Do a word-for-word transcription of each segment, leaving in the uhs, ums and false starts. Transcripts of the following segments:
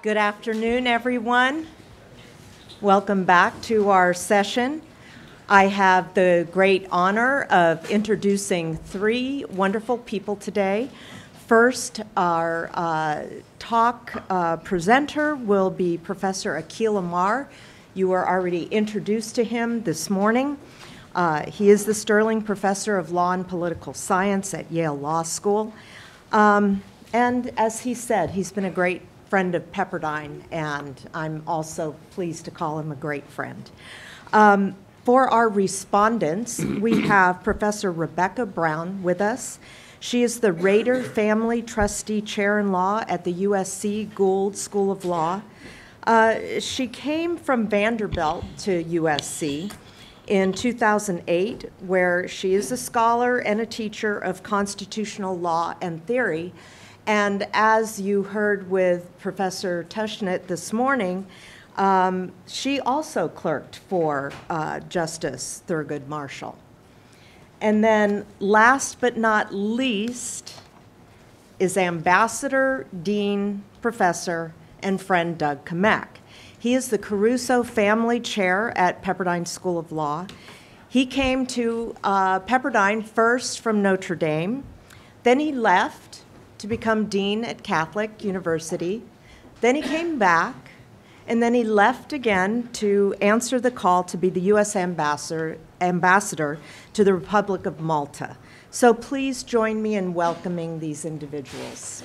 Good afternoon, everyone. Welcome back to our session. I have the great honor of introducing three wonderful people today. First, our uh, talk uh, presenter will be Professor Akhil Amar. You were already introduced to him this morning. Uh, he is the Sterling Professor of Law and Political Science at Yale Law School. Um, and as he said, he's been a great friend of Pepperdine, and I'm also pleased to call him a great friend. Um, for our respondents, we have Professor Rebecca Brown with us. She is the Rader Family Trustee Chair in Law at the U S C Gould School of Law. Uh, she came from Vanderbilt to U S C in two thousand eight, where she is a scholar and a teacher of constitutional law and theory. And as you heard with Professor Tushnet this morning, um, she also clerked for uh, Justice Thurgood Marshall. And then last but not least is Ambassador, Dean, Professor, and friend Doug Kamek. He is the Caruso Family Chair at Pepperdine School of Law. He came to uh, Pepperdine first from Notre Dame. Then he left to become dean at Catholic University. Then he came back, and then he left again to answer the call to be the U S ambassador, ambassador to the Republic of Malta. So please join me in welcoming these individuals.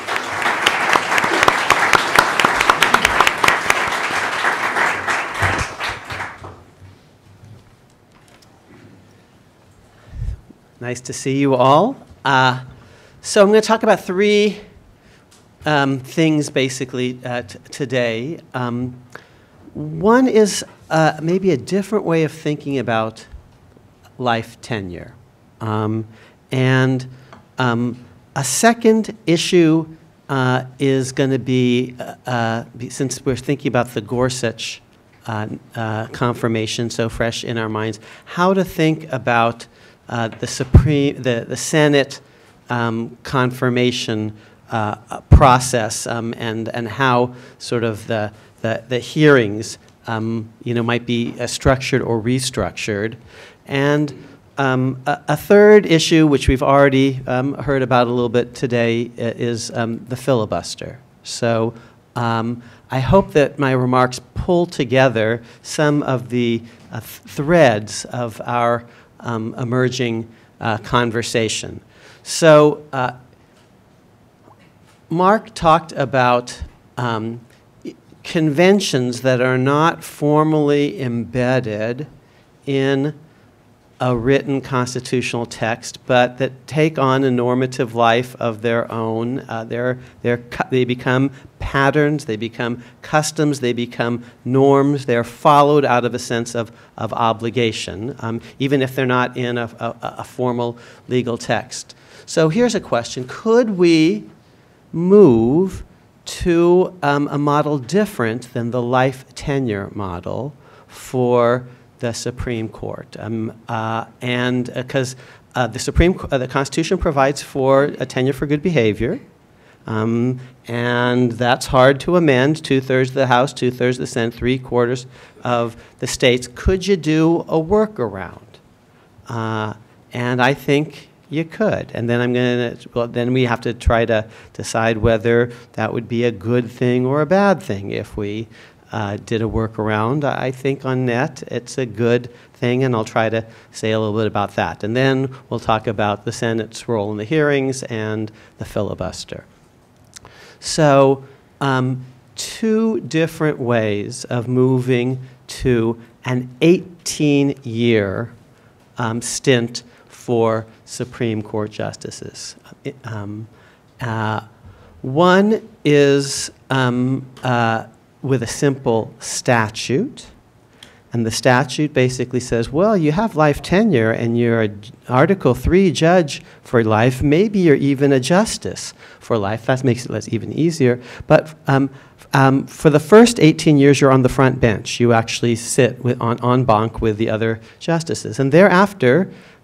Nice to see you all. Uh, So I'm going to talk about three um, things, basically, uh, t today. Um, one is uh, maybe a different way of thinking about life tenure. Um, and um, a second issue uh, is going to be, uh, uh, be, since we're thinking about the Gorsuch uh, uh, confirmation so fresh in our minds, how to think about uh, the Supreme, the, the Senate, Um, confirmation uh, process um, and and how sort of the the, the hearings um, you know might be uh, structured or restructured, and um, a, a third issue which we've already um, heard about a little bit today is um, the filibuster. So um, I hope that my remarks pull together some of the uh, th threads of our um, emerging uh, conversation. So uh, Mark talked about um, conventions that are not formally embedded in a written constitutional text, but that take on a normative life of their own. Uh, they're, they're, they become patterns, they become customs, they become norms. They're followed out of a sense of, of obligation, um, even if they're not in a, a, a formal legal text. So here's a question. Could we move to um, a model different than the life tenure model for the Supreme Court? Um, uh, and because uh, uh, the Supreme, uh, the Constitution provides for a tenure for good behavior, um, and that's hard to amend. Two-thirds of the House, two-thirds of the Senate, three-quarters of the states. Could you do a workaround? Uh, and I think you could, and then I'm going to. Well, then we have to try to decide whether that would be a good thing or a bad thing if we uh, did a workaround. I think on net it's a good thing, and I'll try to say a little bit about that, and then we'll talk about the Senate's role in the hearings and the filibuster. So, um, two different ways of moving to an eighteen-year um, stint for Supreme Court justices. Um, uh, one is um, uh, with a simple statute, and the statute basically says, well, you have life tenure and you're an Article three judge for life, maybe you're even a justice for life. That makes it less even easier. But um, um, for the first eighteen years, you're on the front bench. You actually sit with, on, en banc with the other justices. And thereafter,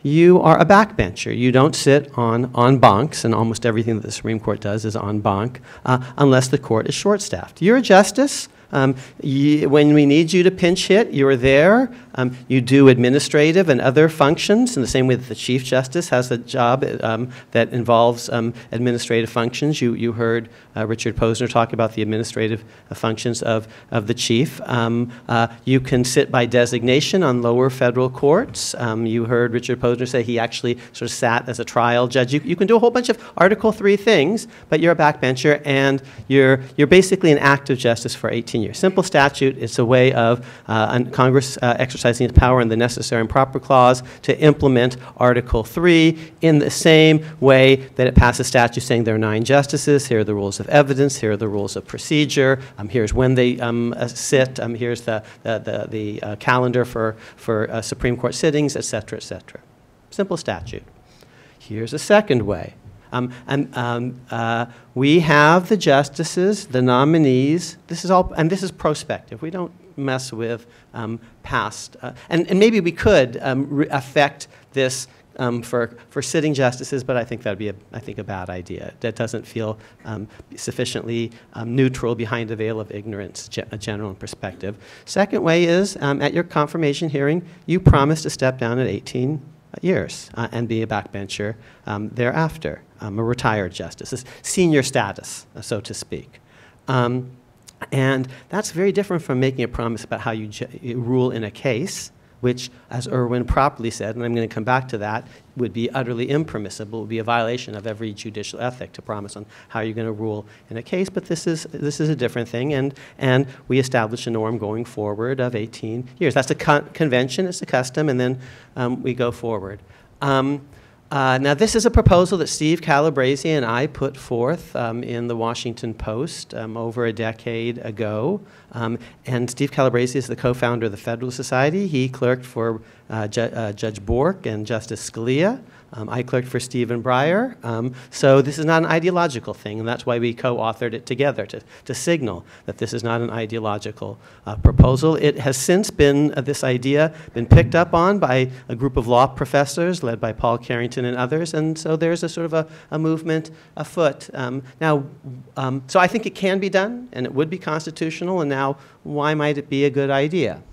you are a backbencher. You don't sit on en bancs, and almost everything that the Supreme Court does is en banc, uh, unless the court is short-staffed. You're a justice. Um, you, when we need you to pinch hit, you're there. Um, you do administrative and other functions in the same way that the Chief Justice has a job um, that involves um, administrative functions. You, you heard uh, Richard Posner talk about the administrative uh, functions of, of the Chief. Um, uh, you can sit by designation on lower federal courts. Um, you heard Richard Posner say he actually sort of sat as a trial judge. You, you can do a whole bunch of Article three things, but you're a backbencher, and you're, you're basically an active justice for eighteen years. Simple statute. It's a way of uh, Congress uh, exercising its power in the necessary and proper clause to implement Article three in the same way that it passes statutes saying there are nine justices, here are the rules of evidence, here are the rules of procedure, um, here's when they um, uh, sit, um, here's the, the, the, the uh, calendar for, for uh, Supreme Court sittings, et cetera, et cetera. Simple statute. Here's a second way. Um, and um, uh, we have the justices, the nominees. This is all, and this is prospective. We don't mess with um, past, uh, and, and maybe we could um, re affect this um, for for sitting justices, but I think that'd be a, I think a bad idea. That doesn't feel um, sufficiently um, neutral behind a veil of ignorance, ge a general perspective. Second way is um, at your confirmation hearing, you promise to step down at eighteen years uh, and be a backbencher um, thereafter, um, a retired justice, a senior status, uh, so to speak. Um, and that's very different from making a promise about how you, you rule in a case, which, as Irwin properly said, and I'm going to come back to that, would be utterly impermissible, would be a violation of every judicial ethic to promise on how you're going to rule in a case. But this is, this is a different thing, and, and we establish a norm going forward of eighteen years. That's a con convention, it's a custom, and then um, we go forward. Um, Uh, now, this is a proposal that Steve Calabrese and I put forth um, in the Washington Post um, over a decade ago. Um, and Steve Calabrese is the co-founder of the Federalist Society. He clerked for uh, Ju uh, Judge Bork and Justice Scalia. Um, I clerked for Stephen Breyer. Um, so this is not an ideological thing, and that's why we co-authored it together, to, to signal that this is not an ideological uh, proposal. It has since been, uh, this idea, been picked up on by a group of law professors led by Paul Carrington and others, and so there's a sort of a, a movement afoot. Um, now, um, so I think it can be done, and it would be constitutional, and now why might it be a good idea?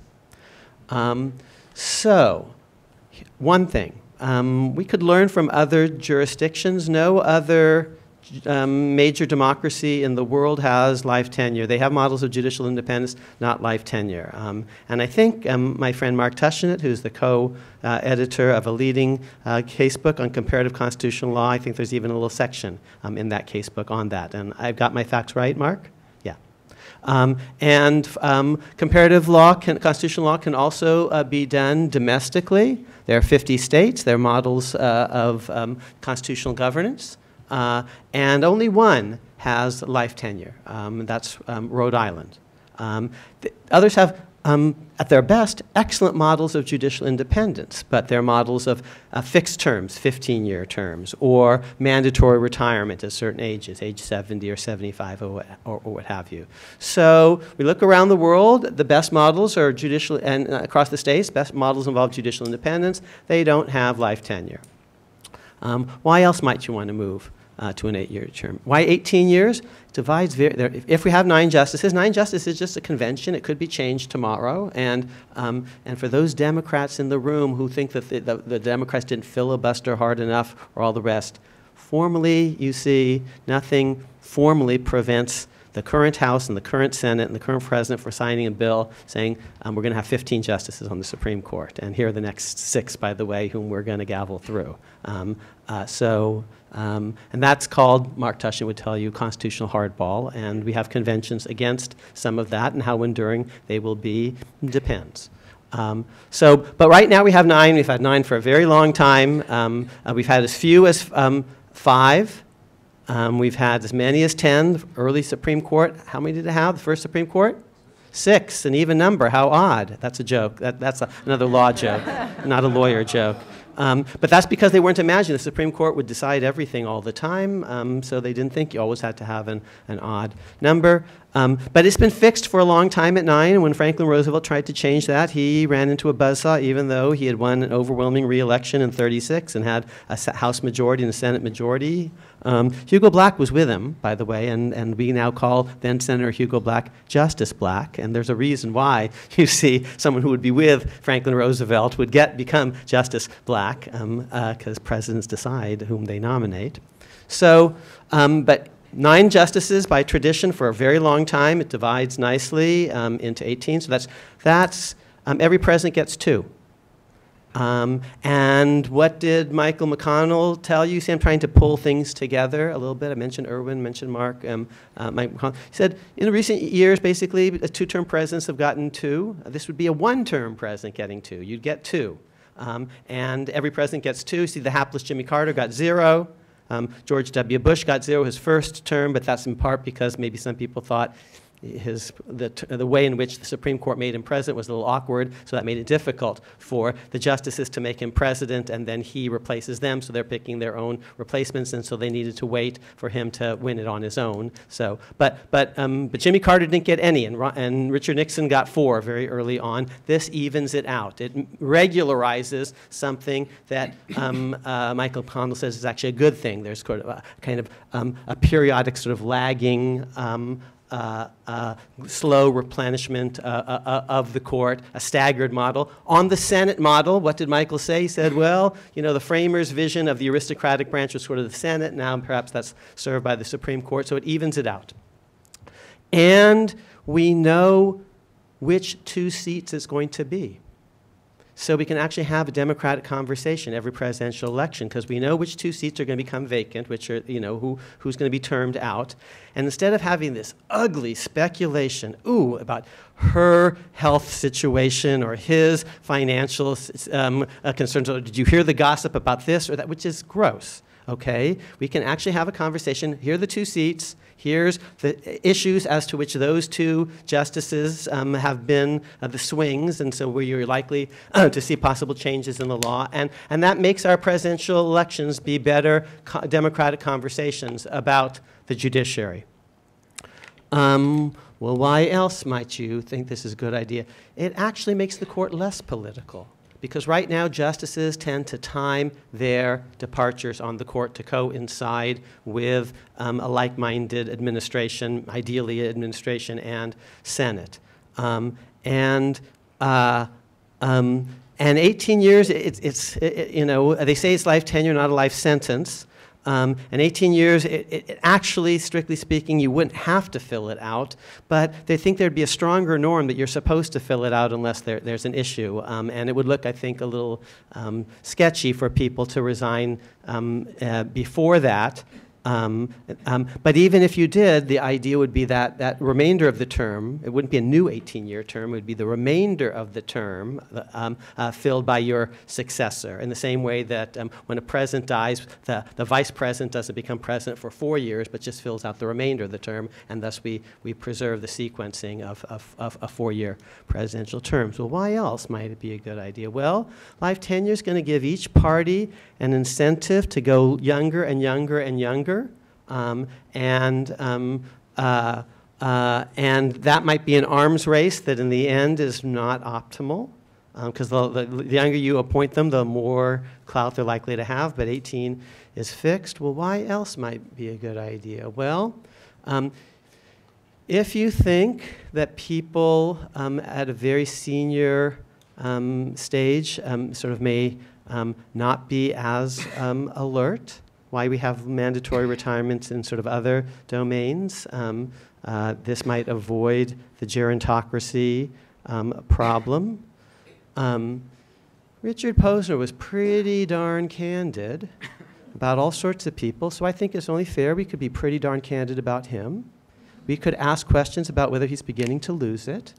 Um, so, one thing. Um, we could learn from other jurisdictions. No other um, major democracy in the world has life tenure. They have models of judicial independence, not life tenure. Um, and I think um, my friend Mark Tushnet, who's the co-editor uh, of a leading uh, casebook on comparative constitutional law, I think there's even a little section um, in that casebook on that. And I've got my facts right, Mark? Yeah. Um, and um, comparative law, can, constitutional law can also uh, be done domestically. There are fifty states. They're models uh, of um, constitutional governance. Uh, and only one has life tenure. Um, that's um, Rhode Island. Um, the others have, um, at their best, excellent models of judicial independence, but they're models of uh, fixed terms, fifteen-year terms, or mandatory retirement at certain ages, age seventy or seventy-five or, or, or what have you. So we look around the world, the best models are judicial, and uh, across the states, best models involve judicial independence. They don't have life tenure. Um, why else might you want to move uh, to an eight-year term? Why eighteen years? Divides very, there, if, if we have nine justices, nine justices is just a convention. It could be changed tomorrow. And, um, and for those Democrats in the room who think that the, the, the Democrats didn't filibuster hard enough or all the rest, formally, you see, nothing formally prevents the current House and the current Senate and the current President for signing a bill saying um, we're going to have fifteen justices on the Supreme Court. And here are the next six, by the way, whom we're going to gavel through. Um, uh, so, um, and that's called, Mark Tushnet would tell you, constitutional hardball. And we have conventions against some of that, and how enduring they will be depends. Um, so, but right now we have nine. We've had nine for a very long time. Um, uh, we've had as few as um, five. Um, we've had as many as ten, the early Supreme Court. How many did it have, the first Supreme Court? Six, an even number. How odd. That's a joke. That, that's a, another law joke, not a lawyer joke. Um, but that's because they weren't imagining the Supreme Court would decide everything all the time, um, so they didn't think you always had to have an, an odd number. Um, but it's been fixed for a long time at nine, and when Franklin Roosevelt tried to change that, he ran into a buzzsaw, even though he had won an overwhelming re-election in thirty-six and had a House majority and a Senate majority. Um, Hugo Black was with him, by the way, and, and we now call then Senator Hugo Black Justice Black, and there's a reason why you see someone who would be with Franklin Roosevelt would get become Justice Black, because um, uh, presidents decide whom they nominate. So, um, but nine justices by tradition for a very long time. It divides nicely um, into eighteen. So that's, that's um, every president gets two. Um, and what did Michael McConnell tell you? See, I'm trying to pull things together a little bit. I mentioned Irwin, mentioned Mark, um, uh, Mike McConnell. He said, in recent years, basically, two-term presidents have gotten two. Uh, this would be a one-term president getting two. You'd get two. Um, and every president gets two. See, the hapless Jimmy Carter got zero. Um, George W. Bush got zero his first term, but that's in part because maybe some people thought his, the, the way in which the Supreme Court made him president was a little awkward, so that made it difficult for the justices to make him president, and then he replaces them, so they're picking their own replacements, and so they needed to wait for him to win it on his own. So, but, but, um, but Jimmy Carter didn't get any, and, and Richard Nixon got four very early on. This evens it out. It regularizes something that um, uh, Michael McConnell says is actually a good thing. There's sort of a, kind of um, a periodic sort of lagging um, Uh, uh, slow replenishment uh, uh, of the court, a staggered model. On the Senate model, what did Michael say? He said, well, you know, the framers' vision of the aristocratic branch was sort of the Senate. Now perhaps that's served by the Supreme Court, so it evens it out. And we know which two seats it's going to be. So we can actually have a democratic conversation every presidential election because we know which two seats are going to become vacant, which are, you know, who, who's going to be termed out. And instead of having this ugly speculation, ooh, about her health situation or his financial um, uh, concerns, or did you hear the gossip about this or that, which is gross, okay? We can actually have a conversation. Here are the two seats. Here's the issues as to which those two justices um, have been uh, the swings, and so where you're likely uh, to see possible changes in the law. And, and that makes our presidential elections be better co democratic conversations about the judiciary. Um, well, why else might you think this is a good idea? It actually makes the court less political. Because right now, justices tend to time their departures on the court to coincide with um, a like-minded administration, ideally administration and Senate. Um, and, uh, um, and eighteen years, it's, it's it, you know, they say it's life tenure, not a life sentence. Um, and eighteen years, it, it actually, strictly speaking, you wouldn't have to fill it out, but they think there'd be a stronger norm that you're supposed to fill it out unless there, there's an issue. Um, and it would look, I think, a little um, sketchy for people to resign um, uh, before that. Um, um, but even if you did, the idea would be that that remainder of the term, it wouldn't be a new eighteen-year term, it would be the remainder of the term um, uh, filled by your successor. In the same way that um, when a president dies, the, the vice president doesn't become president for four years, but just fills out the remainder of the term, and thus we, we preserve the sequencing of, of, of a four-year presidential terms. Well, why else might it be a good idea? Well, life tenure is going to give each party an incentive to go younger and younger and younger. Um, and, um, uh, uh, and that might be an arms race that in the end is not optimal because um, the, the younger you appoint them, the more clout they're likely to have, but eighteen is fixed. Well, why else might be a good idea? Well, um, if you think that people um, at a very senior um, stage um, sort of may um, not be as um, alert, why we have mandatory retirements in sort of other domains. Um, uh, this might avoid the gerontocracy um, problem. Um, Richard Posner was pretty darn candid about all sorts of people, so I think it's only fair we could be pretty darn candid about him. We could ask questions about whether he's beginning to lose it.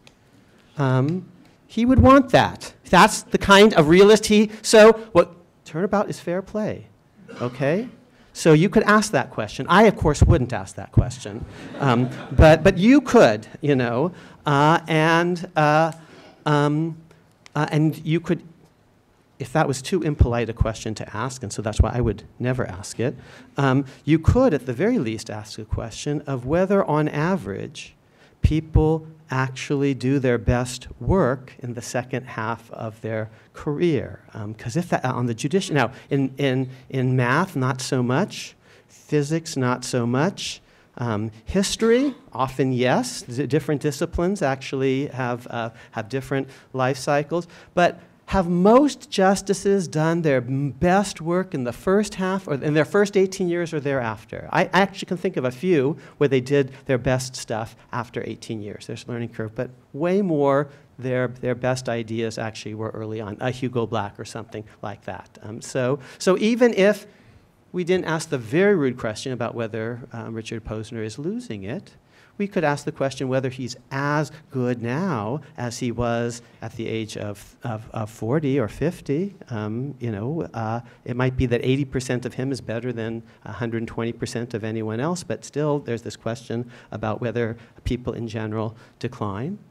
Um, he would want that. That's the kind of realist he, so what turnabout is fair play, okay? So you could ask that question. I, of course, wouldn't ask that question. Um, but, but you could, you know, uh, and, uh, um, uh, and you could if that was too impolite a question to ask, and so that's why I would never ask it, um, you could at the very least ask a question of whether on average people actually do their best work in the second half of their career. Because um, if that, on the judicial, now in, in, in math, not so much, physics, not so much, um, history, often yes, D different disciplines actually have, uh, have different life cycles, but have most justices done their best work in the first half or in their first eighteen years or thereafter? I actually can think of a few where they did their best stuff after eighteen years. There's a learning curve, but way more their, their best ideas actually were early on, a Hugo Black or something like that. Um, so, so even if we didn't ask the very rude question about whether um, Richard Posner is losing it, we could ask the question whether he's as good now as he was at the age of, of, of forty or fifty. Um, you know, uh, it might be that eighty percent of him is better than one hundred twenty percent of anyone else, but still there's this question about whether people in general decline.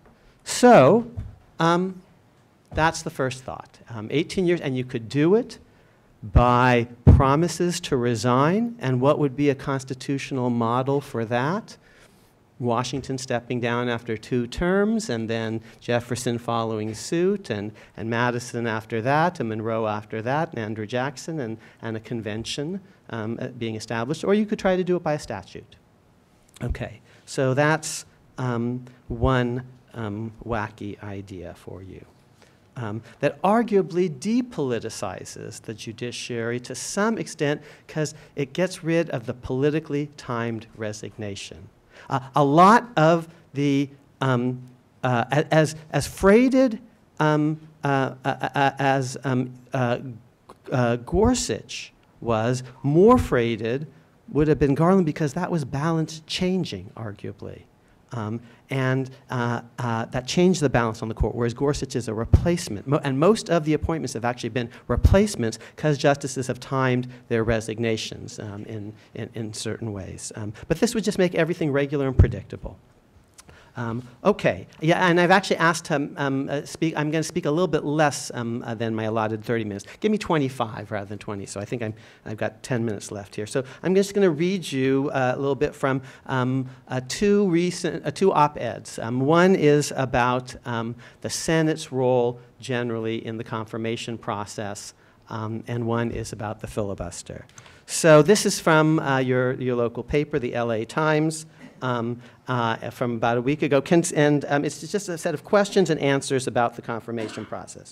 So um, that's the first thought. Um, eighteen years, and you could do it by promises to resign, and what would be a constitutional model for that? Washington stepping down after two terms, and then Jefferson following suit, and, and Madison after that, and Monroe after that, and Andrew Jackson, and, and a convention um, being established. Or you could try to do it by a statute. Okay, so that's um, one um, wacky idea for you. Um, that arguably depoliticizes the judiciary to some extent because it gets rid of the politically timed resignation. Uh, a lot of the, um, uh, as, as freighted um, uh, uh, uh, as um, uh, uh, Gorsuch was, more freighted would have been Garland because that was balance changing, arguably. Um, and uh, uh, that changed the balance on the court, whereas Gorsuch is a replacement. Mo and most of the appointments have actually been replacements because justices have timed their resignations um, in, in, in certain ways. Um, but this would just make everything regular and predictable. Um, okay, yeah, and I've actually asked him, um, uh, speak, I'm going to speak a little bit less um, uh, than my allotted thirty minutes. Give me twenty-five rather than twenty, so I think I'm, I've got ten minutes left here. So I'm just going to read you uh, a little bit from um, uh, two recent, uh, two op-eds. Um, one is about um, the Senate's role generally in the confirmation process, um, and one is about the filibuster. So this is from uh, your, your local paper, the L A Times. Um, uh, from about a week ago, Can, and um, it's just a set of questions and answers about the confirmation process.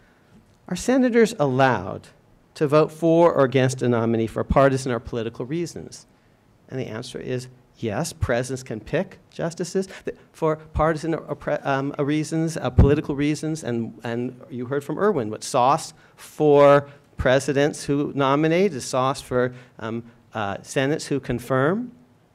Are senators allowed to vote for or against a nominee for partisan or political reasons? And the answer is yes, presidents can pick justices for partisan or, um, reasons, uh, political reasons, and, and you heard from Irwin, what sauce for presidents who nominate is sauce for um, uh, senates who confirm.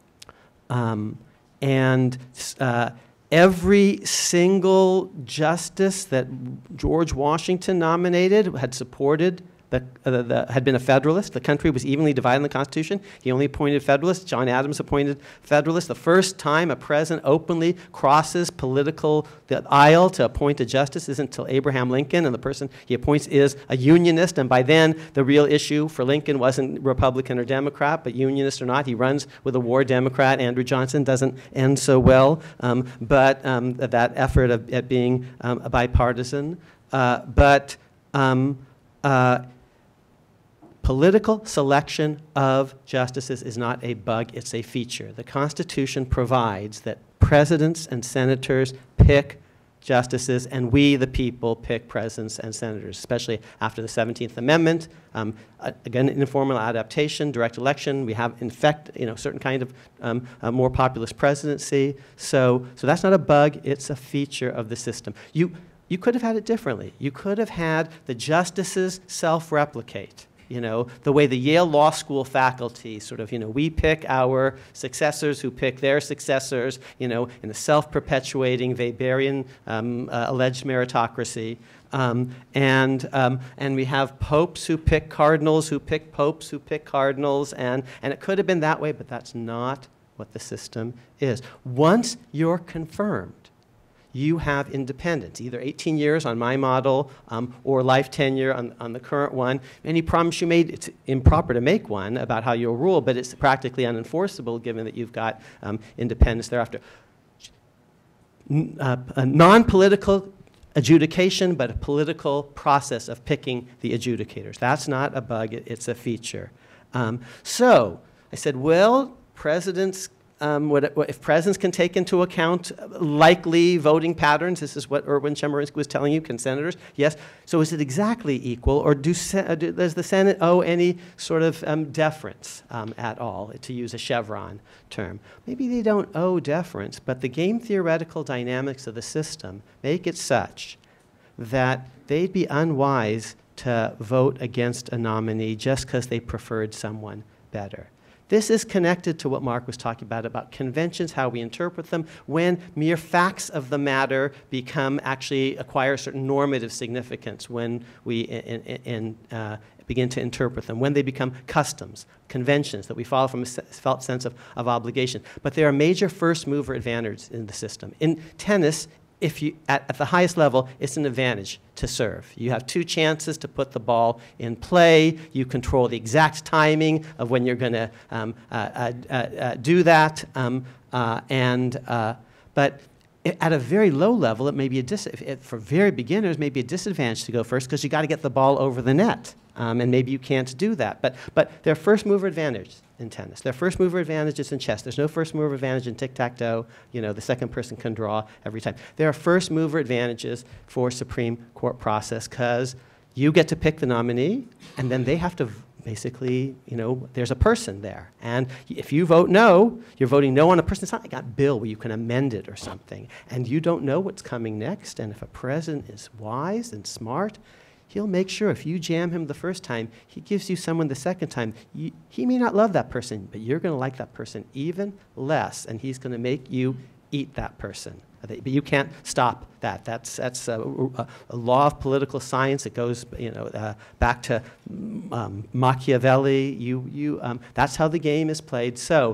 Um, and uh, every single justice that George Washington nominated had supported, the, uh, the, had been a Federalist. The country was evenly divided in the Constitution. He only appointed Federalists. John Adams appointed Federalists. The first time a president openly crosses political the aisle to appoint a justice isn't until Abraham Lincoln, and the person he appoints is a Unionist, and by then the real issue for Lincoln wasn't Republican or Democrat, but Unionist or not. He runs with a war Democrat. Andrew Johnson doesn't end so well, um, but um, that effort of, at being um, bipartisan. Uh, but um, uh, political selection of justices is not a bug, it's a feature. The Constitution provides that presidents and senators pick justices, and we, the people, pick presidents and senators, especially after the seventeenth Amendment. Um, uh, again, informal adaptation, direct election. We have, in fact, you know, certain kind of um, a more populist presidency. So, so that's not a bug, it's a feature of the system. You, you could have had it differently. You could have had the justices self-replicate. You know, the way the Yale Law School faculty sort of, you know, we pick our successors who pick their successors, you know, in a self-perpetuating Weberian um, uh, alleged meritocracy. Um, and, um, and we have popes who pick cardinals, who pick popes, who pick cardinals, and, and it could have been that way, but that's not what the system is. Once you're confirmed, you have independence, either eighteen years on my model um, or life tenure on, on the current one. Any promise you made, it's improper to make one about how you'll rule, but it's practically unenforceable given that you've got um, independence thereafter. N uh, a non-political adjudication, but a political process of picking the adjudicators. That's not a bug, it, it's a feature. Um, so I said, well, presidents Um, what, what, if presidents can take into account likely voting patterns, this is what Erwin Chemerinsky was telling you, can senators? Yes. So is it exactly equal, or do, uh, do, does the Senate owe any sort of um, deference um, at all, to use a Chevron term? Maybe they don't owe deference, but the game theoretical dynamics of the system make it such that they'd be unwise to vote against a nominee just because they preferred someone better. This is connected to what Mark was talking about, about conventions, how we interpret them, when mere facts of the matter become, actually acquire certain normative significance when we in, in, in, uh, begin to interpret them, when they become customs, conventions that we follow from a felt sense of, of obligation. But there are major first mover advantages in the system. In tennis, if you, at, at the highest level, it's an advantage to serve. You have two chances to put the ball in play. You control the exact timing of when you're going to um, uh, uh, uh, uh, do that. Um, uh, and, uh, but at a very low level, it may be a dis it, for very beginners, may be a disadvantage to go first because you got to get the ball over the net. Um, and maybe you can't do that. But, but there are first mover advantages in tennis. There are first mover advantages in chess. There's no first mover advantage in tic-tac-toe. You know, the second person can draw every time. There are first mover advantages for Supreme Court process because you get to pick the nominee, and then they have to basically, you know, there's a person there. And if you vote no, you're voting no on a person. It's not like a bill where you can amend it or something. And you don't know what's coming next. And if a president is wise and smart, he'll make sure if you jam him the first time, he gives you someone the second time. You, he may not love that person, but you're going to like that person even less, and he's going to make you eat that person. But you can't stop that. That's, that's a, a, a law of political science. It goes, you know, uh, back to um, Machiavelli. You, you, um, that's how the game is played. So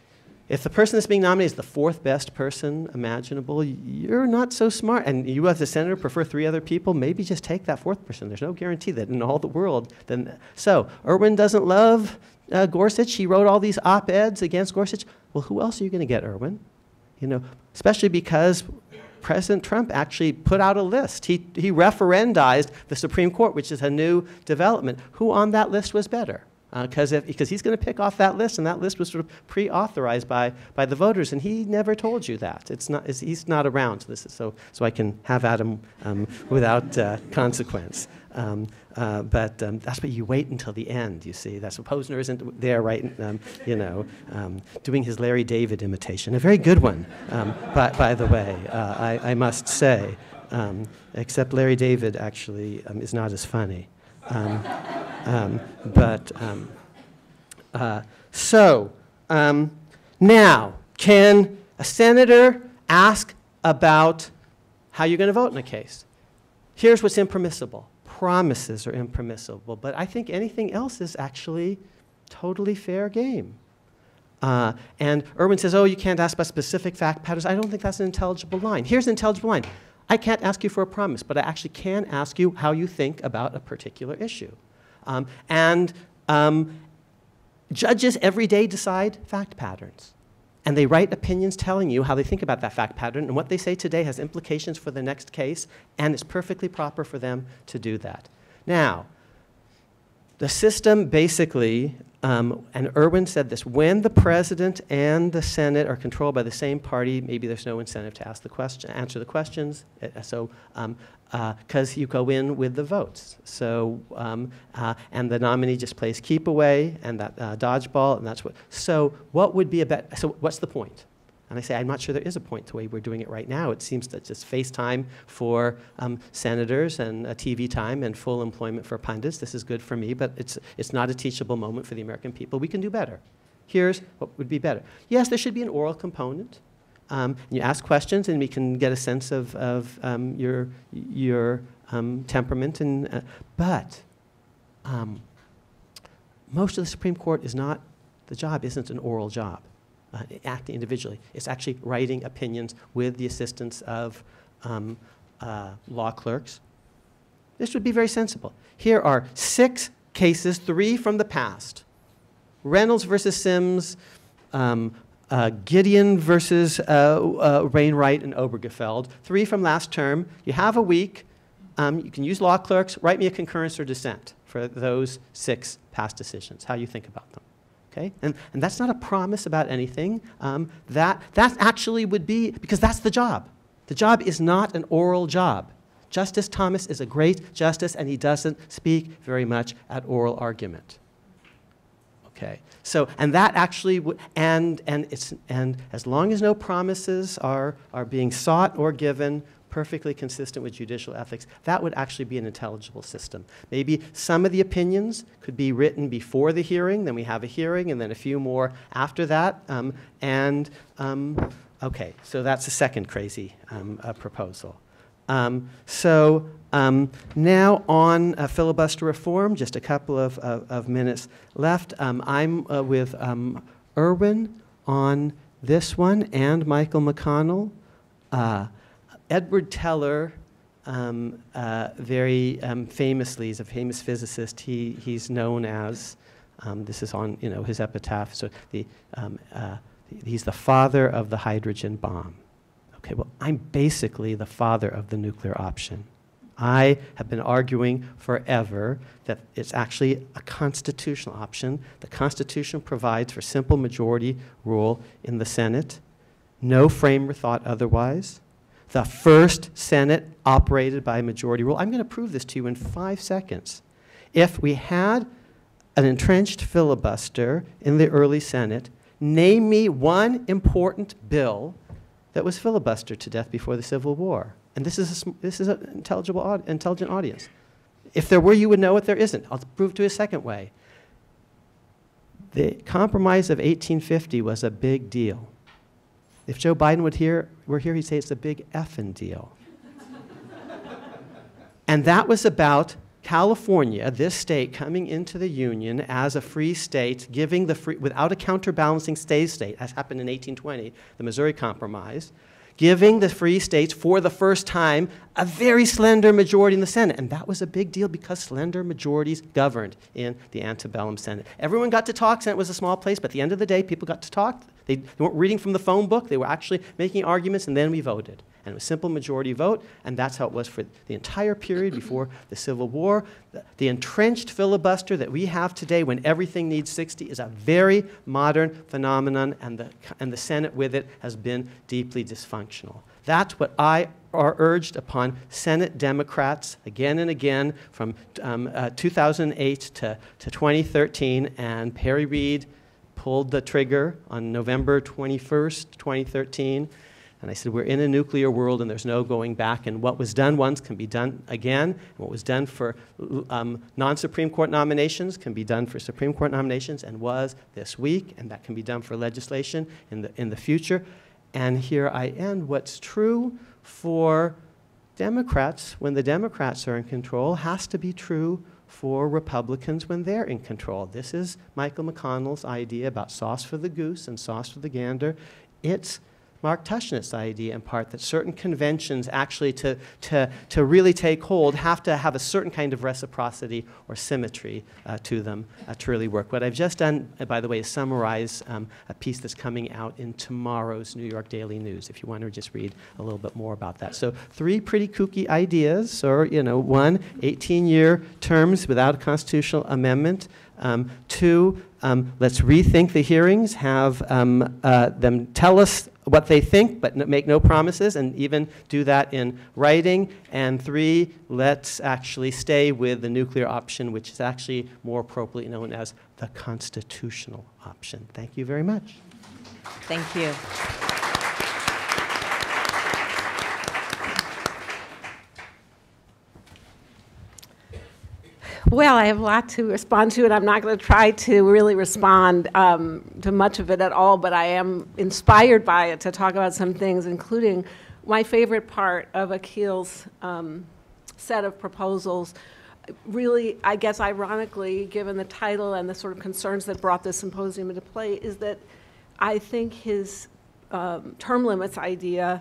if the person that's being nominated is the fourth best person imaginable, you're not so smart. And you as a senator prefer three other people, maybe just take that fourth person. There's no guarantee that in all the world. Then, so Erwin doesn't love uh, Gorsuch. He wrote all these op-eds against Gorsuch. Well, who else are you going to get, Erwin? You know, especially because President Trump actually put out a list. He, he referendized the Supreme Court, which is a new development. Who on that list was better? Because uh, because he's going to pick off that list, and that list was sort of pre-authorized by, by the voters, and he never told you that. It's not, it's, he's not around, so, this is, so, so I can have at him um, without uh, consequence. Um, uh, but um, that's what you wait until the end, you see. That's what Posner isn't there, right, um, you know, um, doing his Larry David imitation. A very good one, um, by, by the way, uh, I, I must say. Um, except Larry David actually um, is not as funny. Um, um, but, um, uh, so, um, now, can a senator ask about how you're going to vote in a case? Here's what's impermissible. Promises are impermissible, but I think anything else is actually totally fair game. Uh, and Erwin says, oh, you can't ask about specific fact patterns. I don't think that's an intelligible line. Here's an intelligible line. I can't ask you for a promise, but I actually can ask you how you think about a particular issue. Um, and um, judges every day decide fact patterns. And they write opinions telling you how they think about that fact pattern, and what they say today has implications for the next case, and it's perfectly proper for them to do that. Now, the system basically, um, and Erwin said this, when the president and the Senate are controlled by the same party, maybe there's no incentive to ask the question, answer the questions. Uh, so, um, because uh, you go in with the votes. So, um, uh, and the nominee just plays keep away and that uh, dodgeball, and that's what. So, what would be a bet? So, what's the point? And I say, I'm not sure there is a point to the way we're doing it right now. It seems that just face time for um, senators and uh, T V time and full employment for pundits. This is good for me, but it's, it's not a teachable moment for the American people. We can do better. Here's what would be better. Yes, there should be an oral component. Um, and you ask questions, and we can get a sense of, of um, your, your um, temperament. And, uh, but um, most of the Supreme Court is not, the job isn't an oral job. uh, acting individually. It's actually writing opinions with the assistance of um, uh, law clerks. This would be very sensible. Here are six cases, three from the past. Reynolds versus Sims, um, uh, Gideon versus uh, uh, Wainwright and Obergefell, three from last term. You have a week. Um, you can use law clerks. Write me a concurrence or dissent for those six past decisions, how you think about them. Okay? And, and that's not a promise about anything. Um, that, that actually would be, because that's the job. The job is not an oral job. Justice Thomas is a great justice, and he doesn't speak very much at oral argument. Okay, so, and that actually, w and, and, it's, and as long as no promises are, are being sought or given, perfectly consistent with judicial ethics, that would actually be an intelligible system. Maybe some of the opinions could be written before the hearing, then we have a hearing, and then a few more after that. Um, and, um, okay, so that's the second crazy um, uh, proposal. Um, so um, now on uh, filibuster reform, just a couple of, of, of minutes left. Um, I'm uh, with um, Irwin on this one and Michael McConnell. Uh, Edward Teller, um, uh, very um, famously, is a famous physicist. He, he's known as, um, this is on you know, his epitaph, so the, um, uh, he's the father of the hydrogen bomb. Okay, well, I'm basically the father of the nuclear option. I have been arguing forever that it's actually a constitutional option. The Constitution provides for simple majority rule in the Senate. No framer thought otherwise. The first Senate operated by majority rule. I'm going to prove this to you in five seconds. If we had an entrenched filibuster in the early Senate, name me one important bill that was filibustered to death before the Civil War. And this is, a, this is an intelligible, aud intelligent audience. If there were, you would know it. There isn't. I'll prove to you a second way. The Compromise of eighteen fifty was a big deal. If Joe Biden would hear, were here, he'd say it's a big effing deal. And that was about California, this state, coming into the Union as a free state, giving the free, without a counterbalancing stay state, as happened in eighteen twenty, the Missouri Compromise, giving the free states, for the first time, a very slender majority in the Senate. And that was a big deal because slender majorities governed in the antebellum Senate. Everyone got to talk. Senate was a small place, but at the end of the day, people got to talk. They, they weren't reading from the phone book. They were actually making arguments, and then we voted. And it was a simple majority vote, and that's how it was for the entire period before the Civil War. The, the entrenched filibuster that we have today when everything needs sixty is a very modern phenomenon, and the, and the Senate with it has been deeply dysfunctional. That's what I are urged upon Senate Democrats again and again from um, uh, two thousand eight to, to twenty thirteen, and Perry Reid pulled the trigger on November twenty-first, twenty thirteen. And I said, we're in a nuclear world and there's no going back. And what was done once can be done again. And what was done for um, non-Supreme Court nominations can be done for Supreme Court nominations, and was this week. And that can be done for legislation in the, in the future. And here I end. What's true for Democrats when the Democrats are in control has to be true for Republicans when they're in control. This is Michael McConnell's idea about sauce for the goose and sauce for the gander. It's Mark Tushnet's idea, in part, that certain conventions actually to, to, to really take hold have to have a certain kind of reciprocity or symmetry uh, to them uh, to really work. What I've just done, uh, by the way, is summarize um, a piece that's coming out in tomorrow's New York Daily News, if you want to just read a little bit more about that. So three pretty kooky ideas, or, you know, one, eighteen-year terms without a constitutional amendment. Um, two, um, let's rethink the hearings, have um, uh, them tell us what they think, but no, make no promises, and even do that in writing. And three, let's actually stay with the nuclear option, which is actually more appropriately known as the constitutional option. Thank you very much. Thank you. Well, I have a lot to respond to, and I'm not going to try to really respond um, to much of it at all, but I am inspired by it to talk about some things, including my favorite part of Akhil's um, set of proposals. Really, I guess ironically, given the title and the sort of concerns that brought this symposium into play, is that I think his um, term limits idea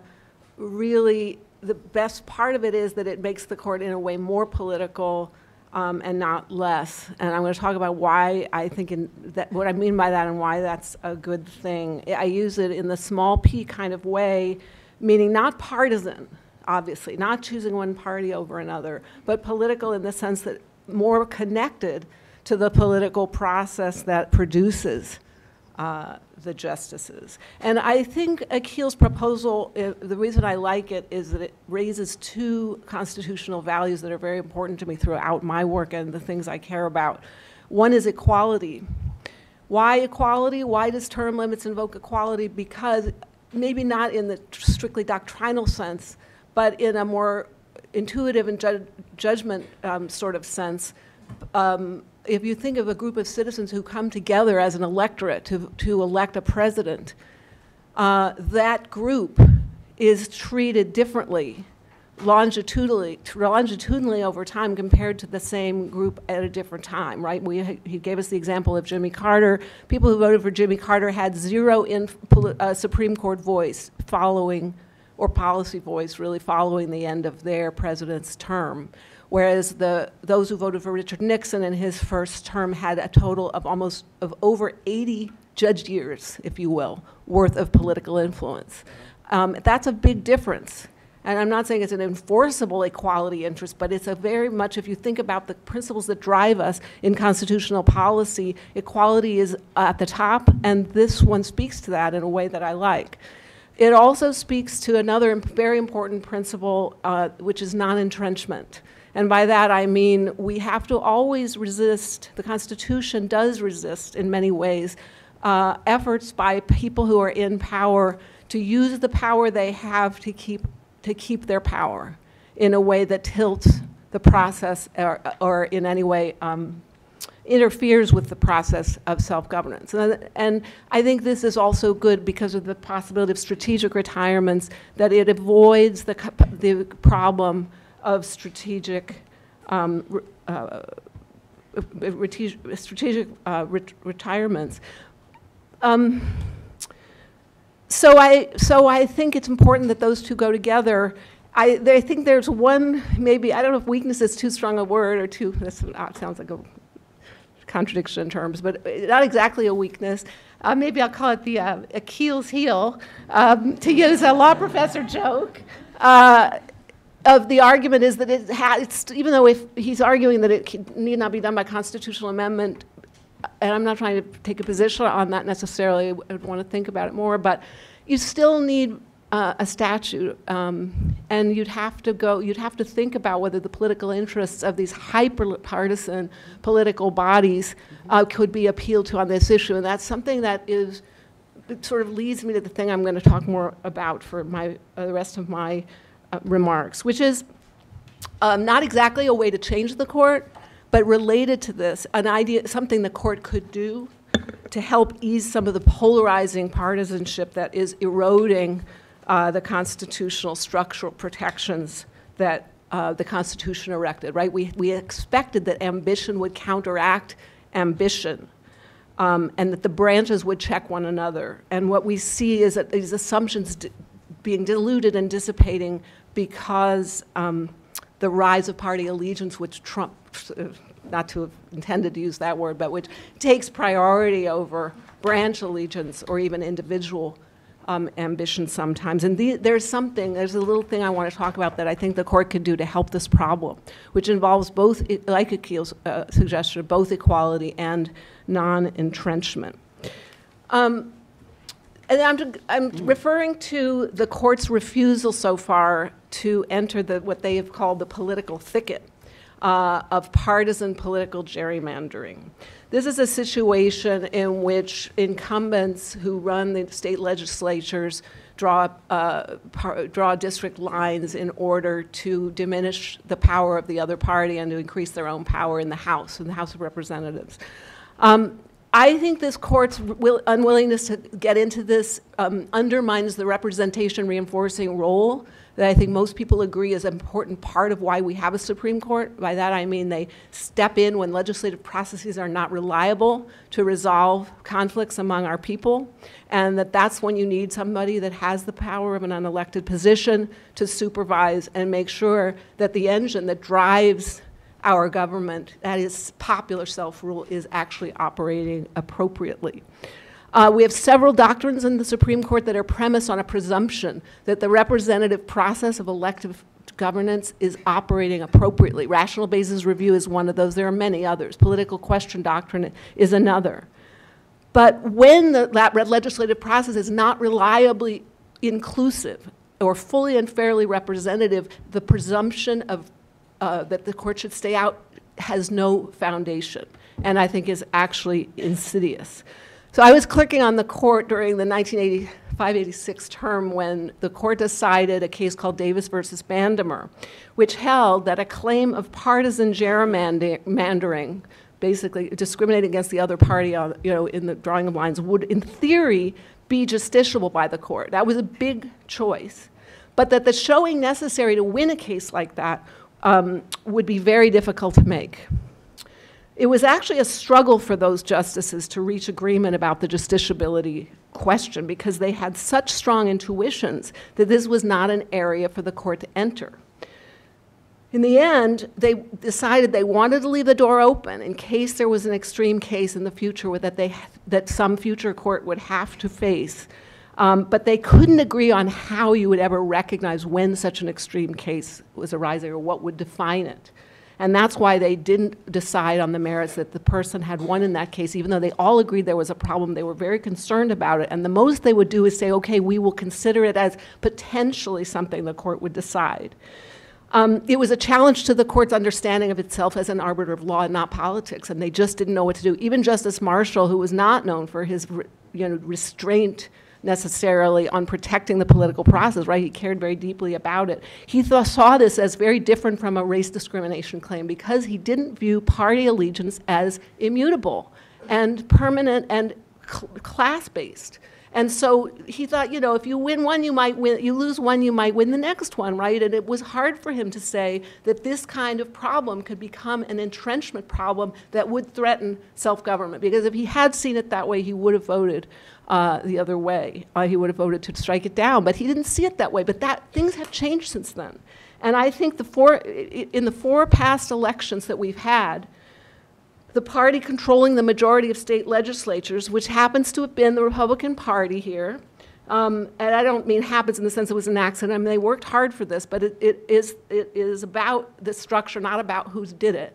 really, the best part of it is that it makes the court in a way more political um, and not less. And I'm going to talk about why I think in that, what I mean by that and why that's a good thing. I use it in the small p kind of way, meaning not partisan, obviously, not choosing one party over another, but political in the sense that more connected to the political process that produces uh, the justices. And I think Akhil's proposal, uh, the reason I like it is that it raises two constitutional values that are very important to me throughout my work and the things I care about. One is equality. Why equality? Why does term limits invoke equality? Because maybe not in the strictly doctrinal sense, but in a more intuitive and ju judgment um, sort of sense. Um, if you think of a group of citizens who come together as an electorate to, to elect a president, uh, that group is treated differently, longitudinally, longitudinally over time compared to the same group at a different time, right? We, he gave us the example of Jimmy Carter. People who voted for Jimmy Carter had zero in, uh, Supreme Court voice following, or policy voice really following the end of their president's term. Whereas the, those who voted for Richard Nixon in his first term had a total of almost of over eighty judge years, if you will, worth of political influence. Um, that's a big difference. And I'm not saying it's an enforceable equality interest, but it's a very much, if you think about the principles that drive us in constitutional policy, equality is at the top, and this one speaks to that in a way that I like. It also speaks to another very important principle, uh, which is non-entrenchment. And by that I mean we have to always resist, the Constitution does resist in many ways, uh, efforts by people who are in power to use the power they have to keep, to keep their power in a way that tilts the process or, or in any way um, interferes with the process of self-governance. And, and I think this is also good because of the possibility of strategic retirements, that it avoids the, the problem of strategic, um, uh, strategic uh, ret retirements. Um, so I, so I think it's important that those two go together. I, I think there's one, maybe, I don't know if weakness is too strong a word or too, this sounds like a contradiction in terms, but not exactly a weakness. Uh, maybe I'll call it the uh, Achilles heel, um, to use a law professor joke. Uh, of the argument is that it has, it's, even though if he's arguing that it need not be done by constitutional amendment, and I'm not trying to take a position on that necessarily, I would want to think about it more, but you still need uh, a statute, um, and you'd have to go, you'd have to think about whether the political interests of these hyper-partisan political bodies uh, could be appealed to on this issue, and that's something that is, it sort of leads me to the thing I'm going to talk more about for my, uh, the rest of my Uh, remarks, which is um, not exactly a way to change the court, but related to this, an idea, something the court could do to help ease some of the polarizing partisanship that is eroding uh, the constitutional structural protections that uh, the Constitution erected, right? We, we expected that ambition would counteract ambition, um, and that the branches would check one another. And what we see is that these assumptions d being diluted and dissipating because um, the rise of party allegiance, which Trump, uh, not to have intended to use that word, but which takes priority over branch allegiance or even individual um, ambition sometimes. And the, there's something, there's a little thing I want to talk about that I think the court could do to help this problem, which involves both, like Akhil's uh, suggestion, both equality and non-entrenchment. Um, And I'm, I'm referring to the court's refusal so far to enter the, what they have called the political thicket uh, of partisan political gerrymandering. This is a situation in which incumbents who run the state legislatures draw, uh, par, draw district lines in order to diminish the power of the other party and to increase their own power in the House, in the House of Representatives. Um, I think this court's will, unwillingness to get into this um, undermines the representation reinforcing role that I think most people agree is an important part of why we have a Supreme Court. By that I mean they step in when legislative processes are not reliable to resolve conflicts among our people, and that that's when you need somebody that has the power of an unelected position to supervise and make sure that the engine that drives our government, that is popular self-rule, is actually operating appropriately. Uh, we have several doctrines in the Supreme Court that are premised on a presumption that the representative process of elective governance is operating appropriately. Rational basis review is one of those. There are many others. Political question doctrine is another. But when the legislative process is not reliably inclusive or fully and fairly representative, the presumption of uh, that the court should stay out has no foundation, and I think is actually insidious. So I was clerking on the court during the nineteen eighty-five eighty-six term when the court decided a case called Davis versus Bandemer, which held that a claim of partisan gerrymandering, basically discriminating against the other party on, you know, in the drawing of lines, would in theory be justiciable by the court. That was a big choice. But that the showing necessary to win a case like that um, would be very difficult to make. It was actually a struggle for those justices to reach agreement about the justiciability question because they had such strong intuitions that this was not an area for the court to enter. In the end, they decided they wanted to leave the door open in case there was an extreme case in the future that, they, that some future court would have to face. Um, but they couldn't agree on how you would ever recognize when such an extreme case was arising or what would define it. And that's why they didn't decide on the merits that the person had won in that case, even though they all agreed there was a problem. They were very concerned about it. And the most they would do is say, okay, we will consider it as potentially something the court would decide. Um, it was a challenge to the court's understanding of itself as an arbiter of law and not politics, and they just didn't know what to do. Even Justice Marshall, who was not known for his you know, restraint necessarily on protecting the political process, right? He cared very deeply about it. He th- saw this as very different from a race discrimination claim because he didn't view party allegiance as immutable and permanent and cl- class-based. And so he thought, you know, if you win one, you might win, you lose one, you might win the next one, right? And it was hard for him to say that this kind of problem could become an entrenchment problem that would threaten self-government. Because if he had seen it that way, he would have voted uh, the other way. Uh, he would have voted to strike it down. But he didn't see it that way. But that things have changed since then. And I think the four, in the four past elections that we've had, the party controlling the majority of state legislatures, which happens to have been the Republican Party here, um, and I don't mean happens in the sense it was an accident. I mean, they worked hard for this, but it, it, is, it is about the structure, not about who did it.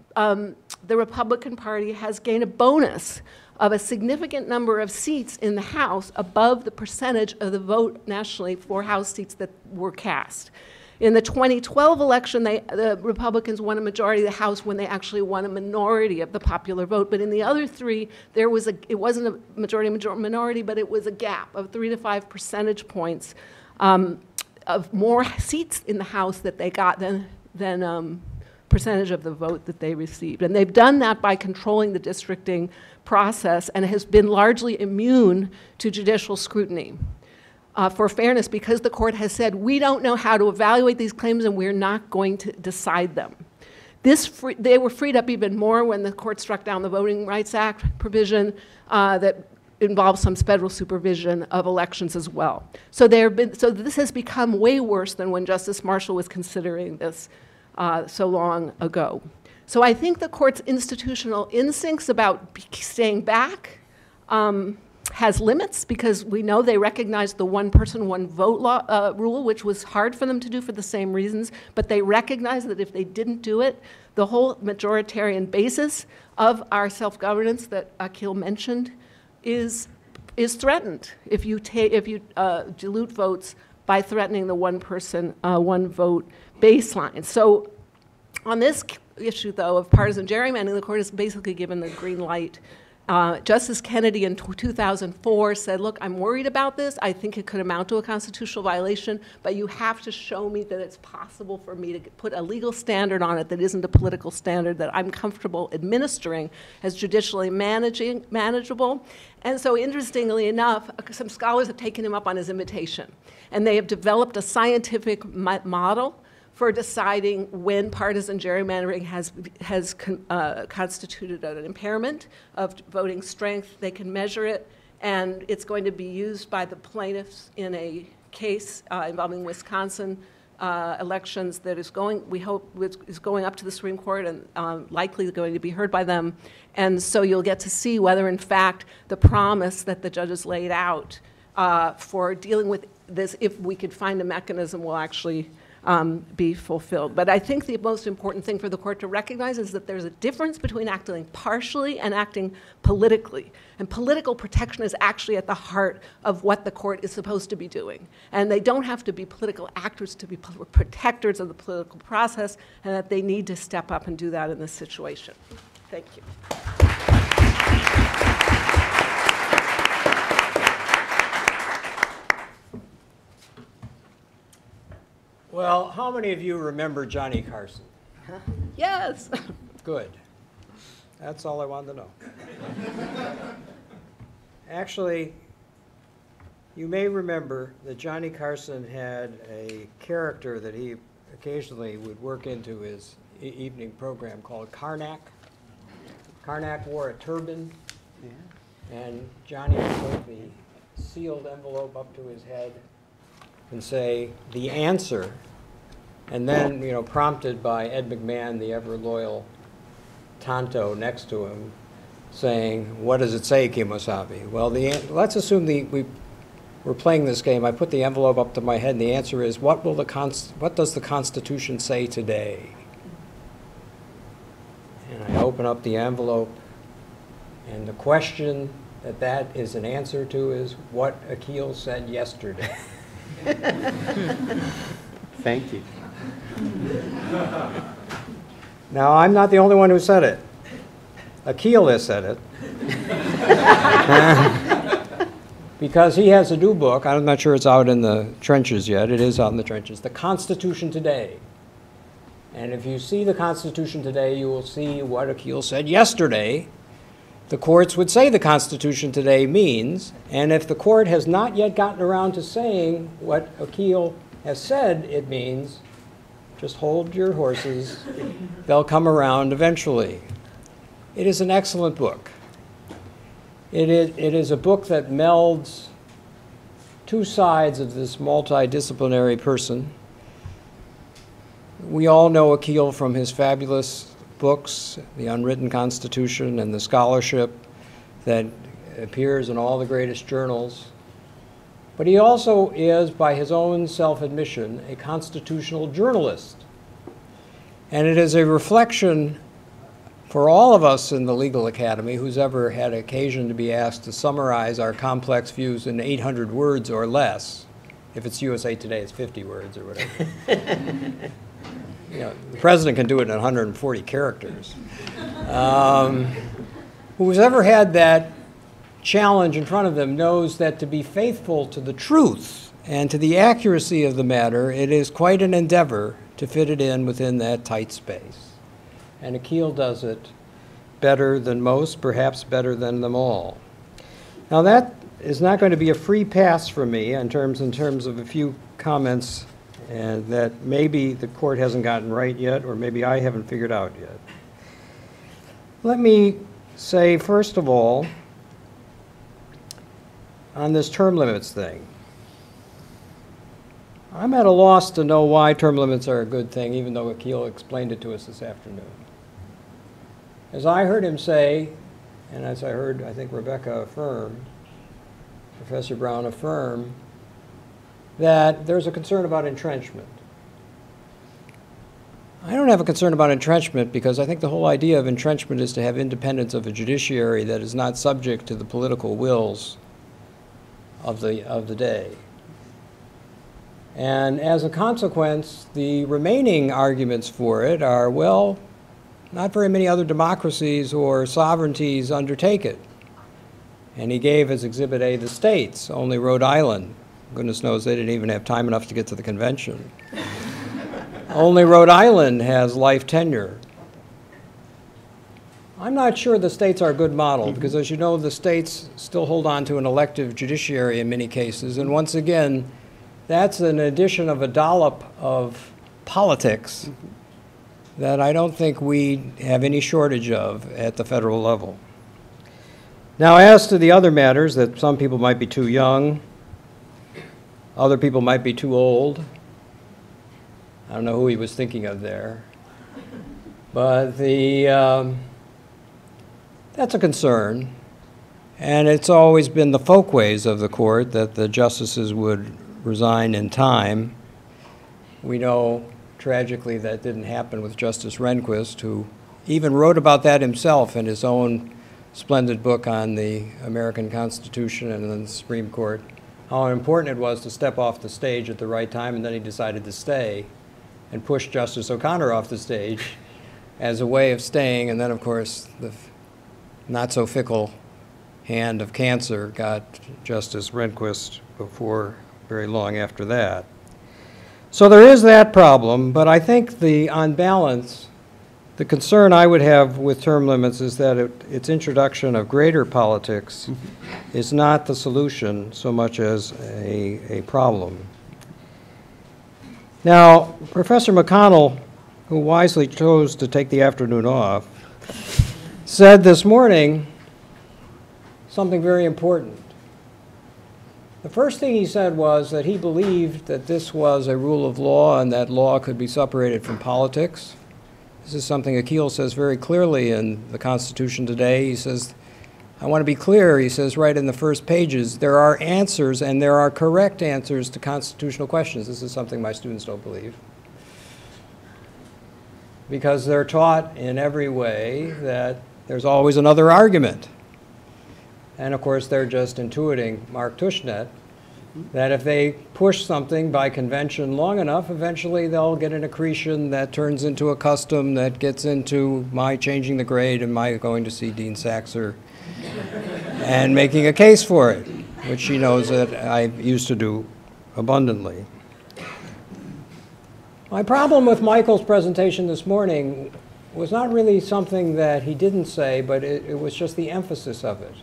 Um, the Republican Party has gained a bonus of a significant number of seats in the House above the percentage of the vote nationally for House seats that were cast. In the twenty twelve election, they, the Republicans won a majority of the House when they actually won a minority of the popular vote. But in the other three, there was a, it wasn't a majority major, minority, but it was a gap of three to five percentage points um, of more seats in the House that they got than, than um, percentage of the vote that they received. And they've done that by controlling the districting process and has been largely immune to judicial scrutiny. Uh, for fairness, because the court has said, we don't know how to evaluate these claims and we're not going to decide them. This free, they were freed up even more when the court struck down the Voting Rights Act provision uh, that involves some federal supervision of elections as well. So, there been, so this has become way worse than when Justice Marshall was considering this uh, so long ago. So I think the court's institutional instincts about staying back um, has limits because we know they recognize the one person, one vote law, uh, rule, which was hard for them to do for the same reasons, but they recognize that if they didn't do it, the whole majoritarian basis of our self-governance that Akhil mentioned is, is threatened if you, ta- if you uh, dilute votes by threatening the one person, uh, one vote baseline. So on this issue, though, of partisan gerrymandering, the court has basically given the green light Uh, Justice Kennedy in two thousand four said, look, I'm worried about this. I think it could amount to a constitutional violation, but you have to show me that it's possible for me to put a legal standard on it that isn't a political standard that I'm comfortable administering as judicially managing, manageable. And so interestingly enough, some scholars have taken him up on his invitation, and they have developed a scientific model for deciding when partisan gerrymandering has, has con, uh, constituted an impairment of voting strength. They can measure it, and it's going to be used by the plaintiffs in a case uh, involving Wisconsin uh, elections that is going, we hope, is going up to the Supreme Court and um, likely going to be heard by them. And so you'll get to see whether, in fact, the promise that the judges laid out uh, for dealing with this, if we could find a mechanism, will actually Um, be fulfilled. But I think the most important thing for the court to recognize is that there's a difference between acting partially and acting politically. And political protection is actually at the heart of what the court is supposed to be doing. And they don't have to be political actors to be protectors of the political process, and that they need to step up and do that in this situation. Thank you. Well, how many of you remember Johnny Carson? Yes. Good. That's all I wanted to know. Actually, you may remember that Johnny Carson had a character that he occasionally would work into his e evening program called Karnak. Karnak wore a turban, yeah. And Johnny would put the sealed envelope up to his head and say, the answer, and then, you know, prompted by Ed McMahon, the ever-loyal Tonto next to him, saying, what does it say, Kimosabe? Well, the, let's assume the, we, we're playing this game. I put the envelope up to my head, and the answer is, what, will the const what does the Constitution say today? And I open up the envelope, and the question that that is an answer to is what Akhil said yesterday. Thank you. Now, I'm not the only one who said it. Akhil has said it. Because he has a new book. I'm not sure it's out in the trenches yet. It is out in the trenches. The Constitution Today. And if you see the Constitution Today, you will see what Akhil said yesterday. The courts would say the Constitution today means, and if the court has not yet gotten around to saying what Akhil has said it means, just hold your horses. They'll come around eventually. It is an excellent book. It is, it is a book that melds two sides of this multidisciplinary person. We all know Akhil from his fabulous books, The Unwritten Constitution, and the scholarship that appears in all the greatest journals. But he also is, by his own self-admission, a constitutional journalist. And it is a reflection for all of us in the legal academy who's ever had occasion to be asked to summarize our complex views in eight hundred words or less. If it's U S A Today, it's fifty words or whatever. You know, the president can do it in one hundred forty characters. Um, who's ever had that challenge in front of them knows that to be faithful to the truth and to the accuracy of the matter, it is quite an endeavor to fit it in within that tight space. And Akhil does it better than most, perhaps better than them all. Now that is not going to be a free pass for me in terms, in terms of a few comments and that maybe the court hasn't gotten right yet, or maybe I haven't figured out yet. Let me say, first of all, on this term limits thing, I'm at a loss to know why term limits are a good thing, even though Akhil explained it to us this afternoon. As I heard him say, and as I heard, I think, Rebecca affirm, Professor Brown affirm, that there's a concern about entrenchment. I don't have a concern about entrenchment because I think the whole idea of entrenchment is to have independence of a judiciary that is not subject to the political wills of the, of the day. And as a consequence, the remaining arguments for it are, well, not very many other democracies or sovereignties undertake it. And he gave as Exhibit A the states, only Rhode Island. Goodness knows they didn't even have time enough to get to the convention. Only Rhode Island has life tenure. I'm not sure the states are a good model, because as you know, the states still hold on to an elective judiciary in many cases. And once again, that's an addition of a dollop of politics that I don't think we have any shortage of at the federal level. Now, as to the other matters, that some people might be too young, other people might be too old. I don't know who he was thinking of there. But the, um, that's a concern. And it's always been the folkways of the court that the justices would resign in time. We know, tragically, that didn't happen with Justice Rehnquist, who even wrote about that himself in his own splendid book on the American Constitution and then the Supreme Court, how important it was to step off the stage at the right time, and then he decided to stay and push Justice O'Connor off the stage as a way of staying. And then, of course, the not-so-fickle hand of cancer got Justice Rehnquist before very long after that. So there is that problem, but I think the, on balance, the concern I would have with term limits is that it, its introduction of greater politics is not the solution so much as a, a problem. Now, Professor McConnell, who wisely chose to take the afternoon off, said this morning something very important. The first thing he said was that he believed that this was a rule of law and that law could be separated from politics. This is something Akhil says very clearly in the Constitution today. He says, I want to be clear, he says right in the first pages, there are answers and there are correct answers to constitutional questions. This is something my students don't believe, because they're taught in every way that there's always another argument. And of course, they're just intuiting Mark Tushnet, that if they push something by convention long enough, eventually they'll get an accretion that turns into a custom that gets into my changing the grade and my going to see Dean Saxer and making a case for it, which she knows that I used to do abundantly. My problem with Michael's presentation this morning was not really something that he didn't say, but it, it was just the emphasis of it.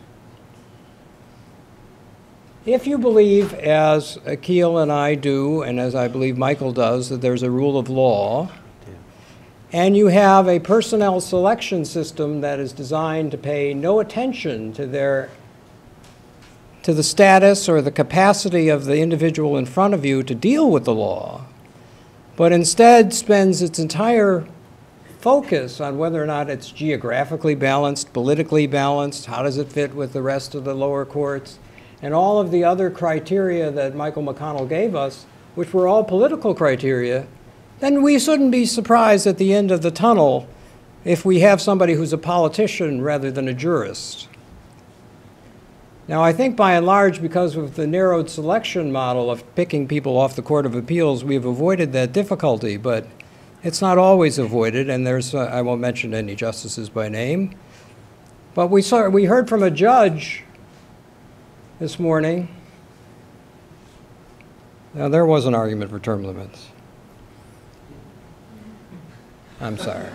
If you believe, as Akhil and I do, and as I believe Michael does, that there's a rule of law, and you have a personnel selection system that is designed to pay no attention to their, to the status or the capacity of the individual in front of you to deal with the law, but instead spends its entire focus on whether or not it's geographically balanced, politically balanced, how does it fit with the rest of the lower courts, and all of the other criteria that Michael McConnell gave us, which were all political criteria, then we shouldn't be surprised at the end of the tunnel if we have somebody who's a politician rather than a jurist. Now, I think by and large, because of the narrowed selection model of picking people off the Court of Appeals, we've avoided that difficulty, but it's not always avoided, and there's, uh, I won't mention any justices by name, but we saw, we heard from a judge this morning. Now, there was an argument for term limits. I'm sorry.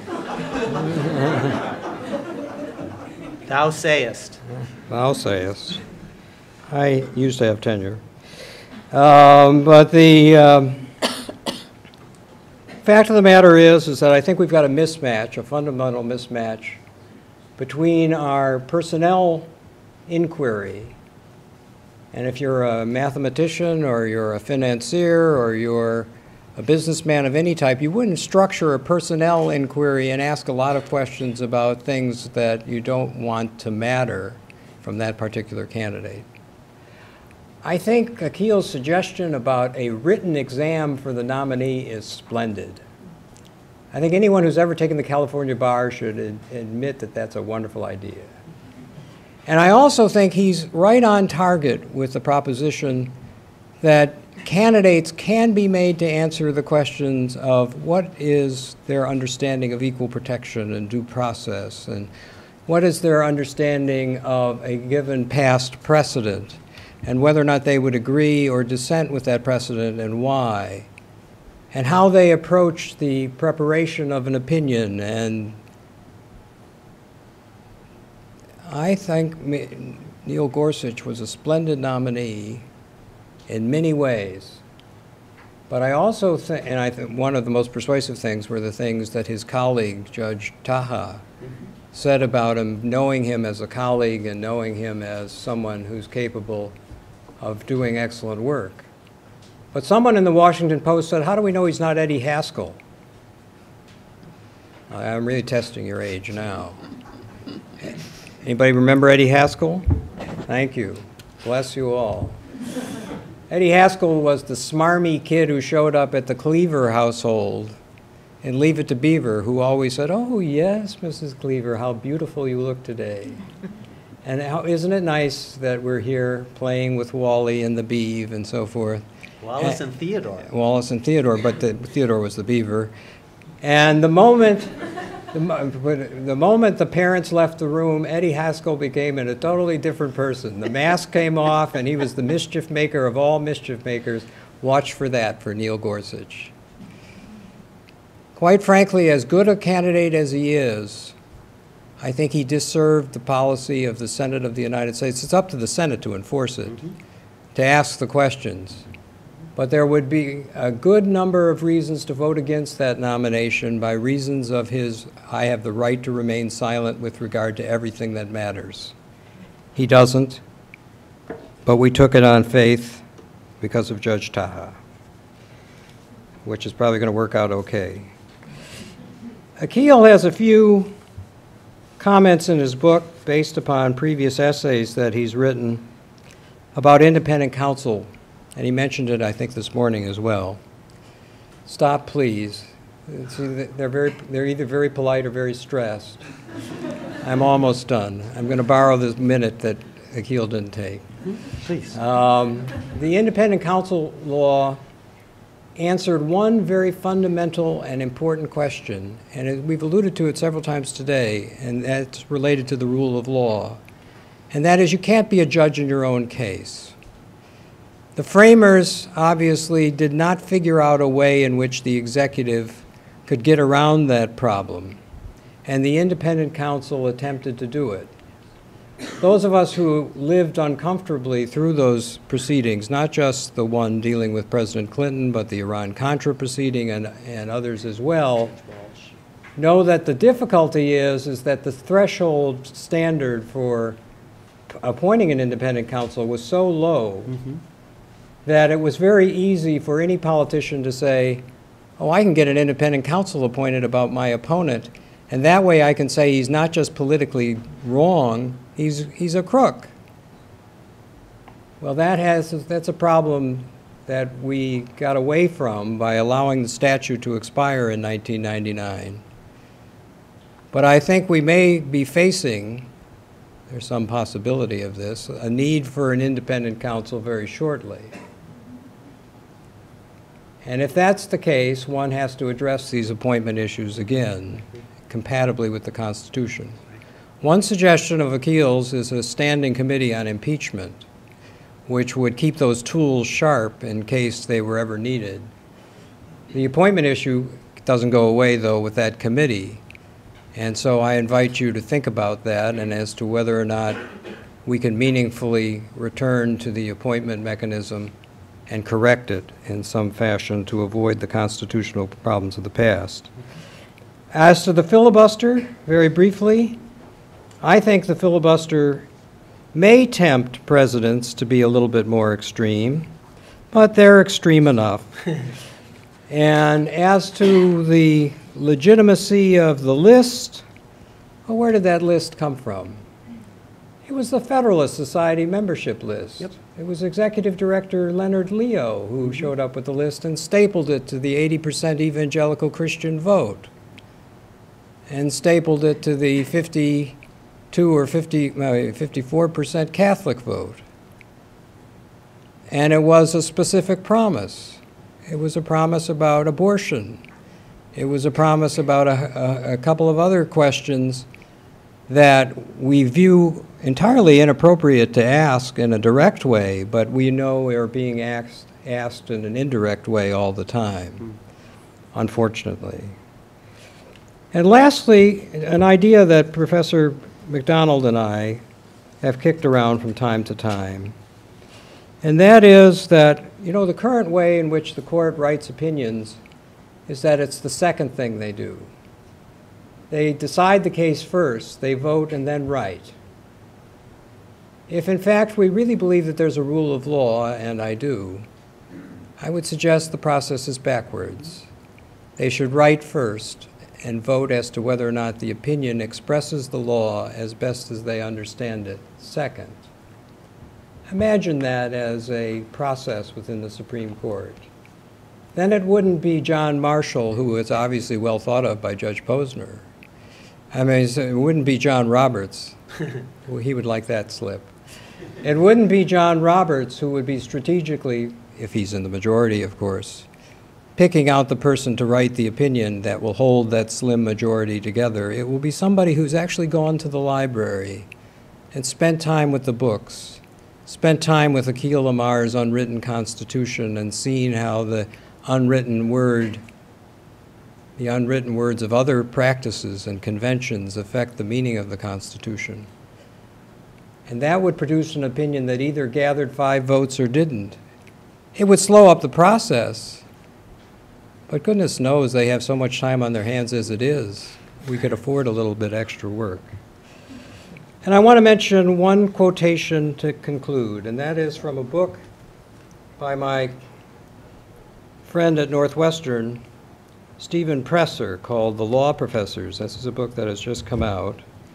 Thou sayest. Thou sayest. I used to have tenure. Um, but the um, fact of the matter is, is that I think we've got a mismatch, a fundamental mismatch, between our personnel inquiry. And if you're a mathematician or you're a financier or you're a businessman of any type, you wouldn't structure a personnel inquiry and ask a lot of questions about things that you don't want to matter from that particular candidate. I think Akhil's suggestion about a written exam for the nominee is splendid. I think anyone who's ever taken the California bar should ad- admit that that's a wonderful idea. And I also think he's right on target with the proposition that candidates can be made to answer the questions of what is their understanding of equal protection and due process, and what is their understanding of a given past precedent, and whether or not they would agree or dissent with that precedent and why, and how they approach the preparation of an opinion. And I think Neil Gorsuch was a splendid nominee in many ways. But I also think, and I think one of the most persuasive things were the things that his colleague, Judge Taha, mm-hmm. said about him, knowing him as a colleague and knowing him as someone who's capable of doing excellent work. But someone in the Washington Post said, how do we know he's not Eddie Haskell? I'm really testing your age now. Anybody remember Eddie Haskell? Thank you. Bless you all. Eddie Haskell was the smarmy kid who showed up at the Cleaver household in Leave It to Beaver, who always said, oh, yes, Missus Cleaver, how beautiful you look today. And how, isn't it nice that we're here playing with Wally and the Beav and so forth? Wallace and, and Theodore. Wallace and Theodore, but the, Theodore was the beaver. And the moment, the, the moment the parents left the room, Eddie Haskell became a totally different person. The mask came off, and he was the mischief maker of all mischief makers. Watch for that for Neil Gorsuch. Quite frankly, as good a candidate as he is, I think he disserved the policy of the Senate of the United States. It's up to the Senate to enforce it, mm-hmm. to ask the questions. But there would be a good number of reasons to vote against that nomination by reasons of his, I have the right to remain silent with regard to everything that matters. He doesn't, but we took it on faith because of Judge Taha, which is probably going to work out okay. Akhil has a few comments in his book based upon previous essays that he's written about independent counsel. And he mentioned it, I think, this morning as well. Stop, please. Either, they're, very, they're either very polite or very stressed. I'm almost done. I'm going to borrow this minute that Akhil didn't take. Please. Um, the independent counsel law answered one very fundamental and important question, and it, we've alluded to it several times today, and that's related to the rule of law. And that is, you can't be a judge in your own case. The framers obviously did not figure out a way in which the executive could get around that problem, and the independent counsel attempted to do it. Those of us who lived uncomfortably through those proceedings, not just the one dealing with President Clinton, but the Iran-Contra proceeding and, and others as well, know that the difficulty is, is that the threshold standard for appointing an independent counsel was so low mm-hmm. that it was very easy for any politician to say, oh, I can get an independent counsel appointed about my opponent, and that way I can say he's not just politically wrong, he's, he's a crook. Well, that has, that's a problem that we got away from by allowing the statute to expire in nineteen ninety-nine. But I think we may be facing, there's some possibility of this, a need for an independent counsel very shortly. And if that's the case, one has to address these appointment issues again, compatibly with the Constitution. One suggestion of Akhil's is a standing committee on impeachment, which would keep those tools sharp in case they were ever needed. The appointment issue doesn't go away, though, with that committee. And so I invite you to think about that and as to whether or not we can meaningfully return to the appointment mechanism and correct it in some fashion to avoid the constitutional problems of the past. As to the filibuster, very briefly, I think the filibuster may tempt presidents to be a little bit more extreme, but they're extreme enough. And as to the legitimacy of the list, well, where did that list come from? It was the Federalist Society membership list. Yep. It was Executive Director Leonard Leo who mm-hmm. showed up with the list and stapled it to the eighty percent evangelical Christian vote and stapled it to the fifty-two or fifty, uh, fifty-four percent Catholic vote. And it was a specific promise. It was a promise about abortion. It was a promise about a, a, a couple of other questions that we view entirely inappropriate to ask in a direct way, but we know are being asked, asked in an indirect way all the time, mm. unfortunately. And lastly, an idea that Professor McDonald and I have kicked around from time to time, and that is that, you know, the current way in which the court writes opinions is that it's the second thing they do. They decide the case first, they vote, and then write. If, in fact, we really believe that there's a rule of law, and I do, I would suggest the process is backwards. They should write first and vote as to whether or not the opinion expresses the law as best as they understand it second. Imagine that as a process within the Supreme Court. Then it wouldn't be John Marshall, who is obviously well thought of by Judge Posner. I mean, it wouldn't be John Roberts. He would like that slip. It wouldn't be John Roberts who would be strategically, if he's in the majority, of course, picking out the person to write the opinion that will hold that slim majority together. It will be somebody who's actually gone to the library and spent time with the books, spent time with Akhil Amar's unwritten Constitution and seen how the unwritten word, the unwritten words of other practices and conventions affect the meaning of the Constitution. And that would produce an opinion that either gathered five votes or didn't. It would slow up the process, but goodness knows they have so much time on their hands as it is. We could afford a little bit extra work. And I want to mention one quotation to conclude, and that is from a book by my friend at Northwestern, Stephen Presser, called The Law Professors. This is a book that has just come out.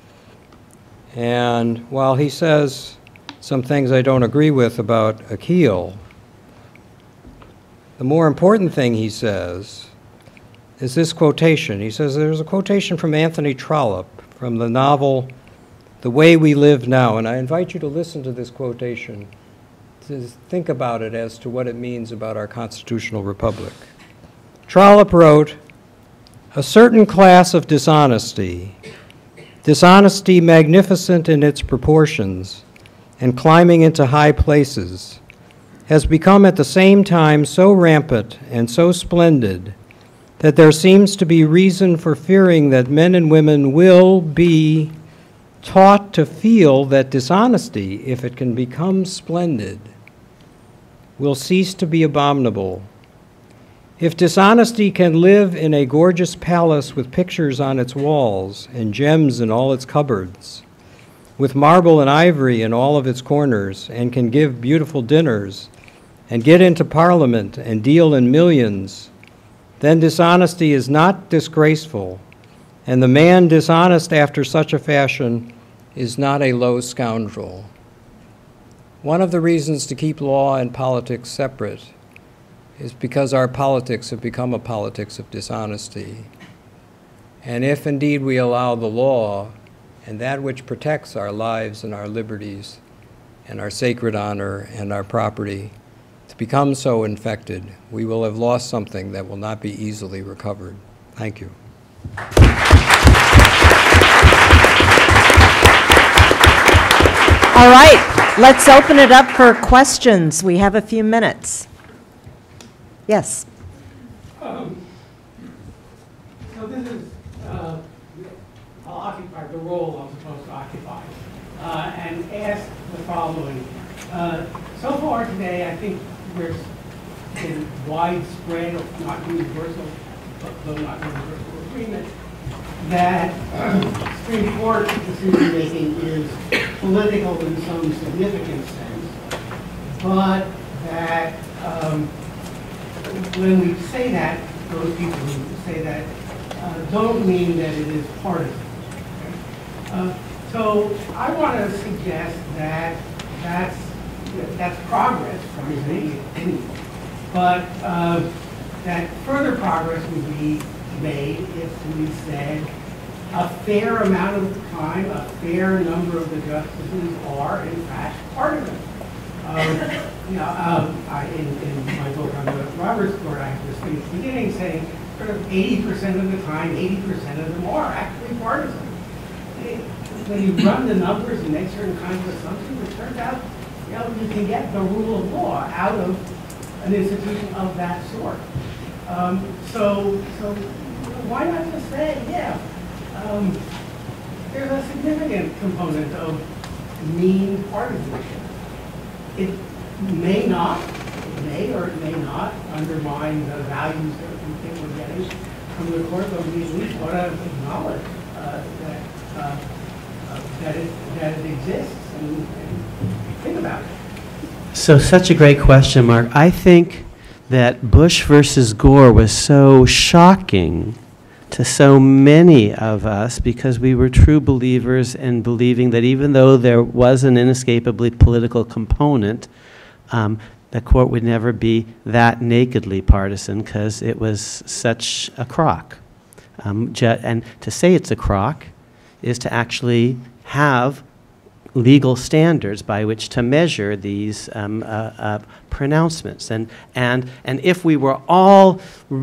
And while he says some things I don't agree with about Akhil, the more important thing he says is this quotation. He says there's a quotation from Anthony Trollope from the novel The Way We Live Now, and I invite you to listen to this quotation, to think about it as to what it means about our constitutional republic. Trollope wrote, "A certain class of dishonesty, dishonesty magnificent in its proportions and climbing into high places, has become at the same time so rampant and so splendid that there seems to be reason for fearing that men and women will be taught to feel that dishonesty, if it can become splendid, will cease to be abominable. If dishonesty can live in a gorgeous palace with pictures on its walls and gems in all its cupboards, with marble and ivory in all of its corners, and can give beautiful dinners, and get into Parliament and deal in millions, then dishonesty is not disgraceful, and the man dishonest after such a fashion is not a low scoundrel." One of the reasons to keep law and politics separate is because our politics have become a politics of dishonesty. And if indeed we allow the law and that which protects our lives and our liberties and our sacred honor and our property to become so infected, we will have lost something that will not be easily recovered. Thank you. All right, let's open it up for questions. We have a few minutes. Yes. Um, so this is, uh, I'll occupy the role I'm supposed to occupy uh, and ask the following. Uh, so far today, I think there's been widespread, not universal, but though not universal agreement, that uh, Supreme Court decision-making is political in some significant sense, but that um, when we say that, those people who say that uh, don't mean that it is partisan. Okay? Uh, so I want to suggest that that's, that's progress from saying it anyway, but uh, that further progress would be made if we said a fair amount of the time, a fair number of the justices are in fact partisan. Um, you know, um, I, in, in my book on the Roberts Court, I have this thing at the beginning saying sort of eighty percent of the time, eighty percent of them are actually partisan. when you run the numbers and make certain kinds of assumptions, it turns out, you know, you can get the rule of law out of an institution of that sort. Um, so, so why not just say, yeah, um, there's a significant component of mean partisanship. It may not, it may or it may not undermine the values that we think we're getting from the court, but we at least ought to acknowledge uh, that, uh, uh, that, it, that it exists and, and think about it. So such a great question, Mark. I think that Bush versus Gore was so shocking to so many of us because we were true believers in believing that even though there was an inescapably political component, um, the court would never be that nakedly partisan because it was such a crock. Um, and to say it's a crock is to actually have legal standards by which to measure these um, uh, uh, pronouncements. And, and, and if we were all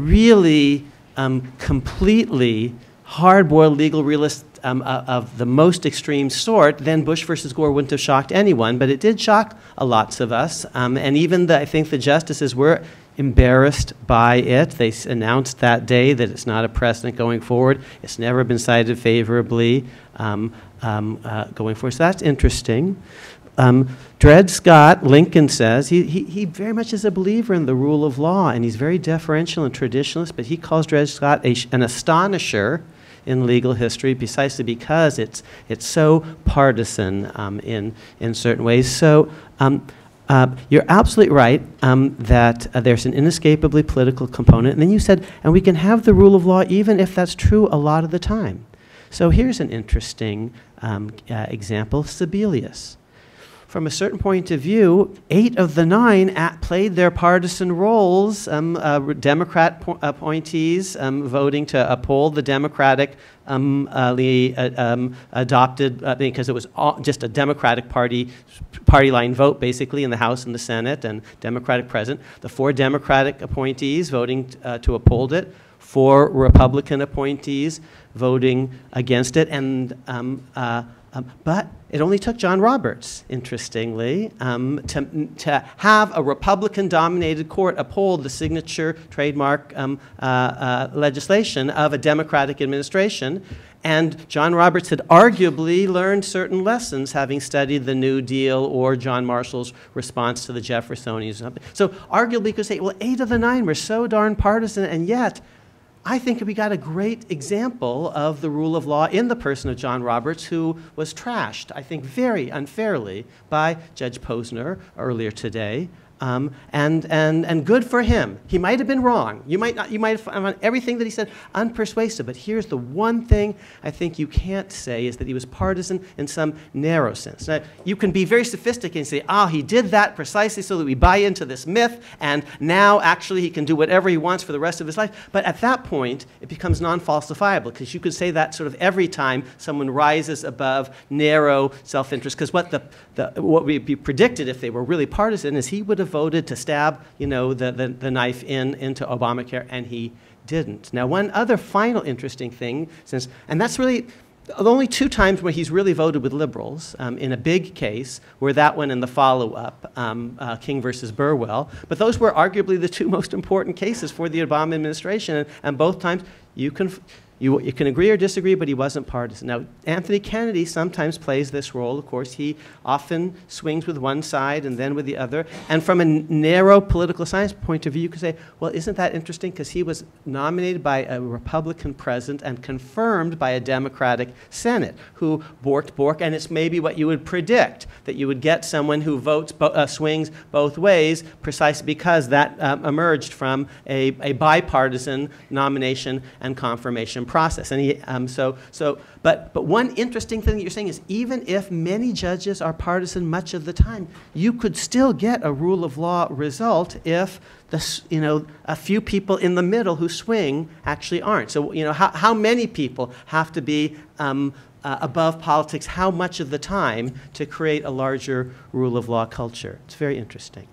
really um, completely hard-boiled legal realists um, uh, of the most extreme sort, then Bush versus Gore wouldn't have shocked anyone, but it did shock a lots of us. Um, and even the, I think the justices were embarrassed by it. They s announced that day that it's not a precedent going forward. It's never been cited favorably um, um, uh, going forward. So that's interesting. Um, Dred Scott, Lincoln says, he, he, he very much is a believer in the rule of law, and he's very deferential and traditionalist, but he calls Dred Scott a, an astonisher in legal history precisely because it's, it's so partisan um, in, in certain ways. So um, Uh, you're absolutely right um, that uh, there's an inescapably political component. And then you said, and we can have the rule of law even if that's true a lot of the time. So here's an interesting um, uh, example, Sibelius. From a certain point of view, eight of the nine at played their partisan roles, um, uh, Democrat po appointees um, voting to uphold the Democratic um, uh, the, uh, um, adopted, uh, because it was all just a Democratic party, party line vote basically in the House and the Senate and Democratic president. The four Democratic appointees voting uh, to uphold it, four Republican appointees voting against it, and um, uh, Um, but it only took John Roberts, interestingly, um, to, to have a Republican-dominated court uphold the signature trademark um, uh, uh, legislation of a Democratic administration. And John Roberts had arguably learned certain lessons, having studied the New Deal or John Marshall's response to the Jeffersonians. So arguably you could say, well, eight of the nine were so darn partisan, and yet I think we got a great example of the rule of law in the person of John Roberts, who was trashed, I think, very unfairly by Judge Posner earlier today. Um, and, and, and good for him. He might have been wrong. You might, not, you might have found everything that he said unpersuasive, but here's the one thing I think you can't say is that he was partisan in some narrow sense. Now, you can be very sophisticated and say, ah, oh, he did that precisely so that we buy into this myth, and now actually he can do whatever he wants for the rest of his life. But at that point, it becomes non-falsifiable, because you could say that sort of every time someone rises above narrow self-interest, because what, the, the, what would be predicted if they were really partisan is he would have voted to stab, you know, the, the, the knife in into Obamacare, and he didn't. Now, one other final interesting thing, since, and that's really the only two times where he's really voted with liberals um, in a big case were that one and the follow-up, um, uh, King versus Burwell. But those were arguably the two most important cases for the Obama administration, and, and both times you can. You, you can agree or disagree, but he wasn't partisan. Now, Anthony Kennedy sometimes plays this role. Of course, he often swings with one side and then with the other. And from a narrow political science point of view, you could say, well, isn't that interesting? Because he was nominated by a Republican president and confirmed by a Democratic Senate who borked bork. And it's maybe what you would predict, that you would get someone who votes, bo uh, swings both ways, precisely because that um, emerged from a, a bipartisan nomination and confirmation process. And he, um, so, so, but, but one interesting thing that you're saying is even if many judges are partisan much of the time, you could still get a rule of law result if the, you know, a few people in the middle who swing actually aren't. So, you know, how, how many people have to be um, uh, above politics, how much of the time to create a larger rule of law culture? It's very interesting.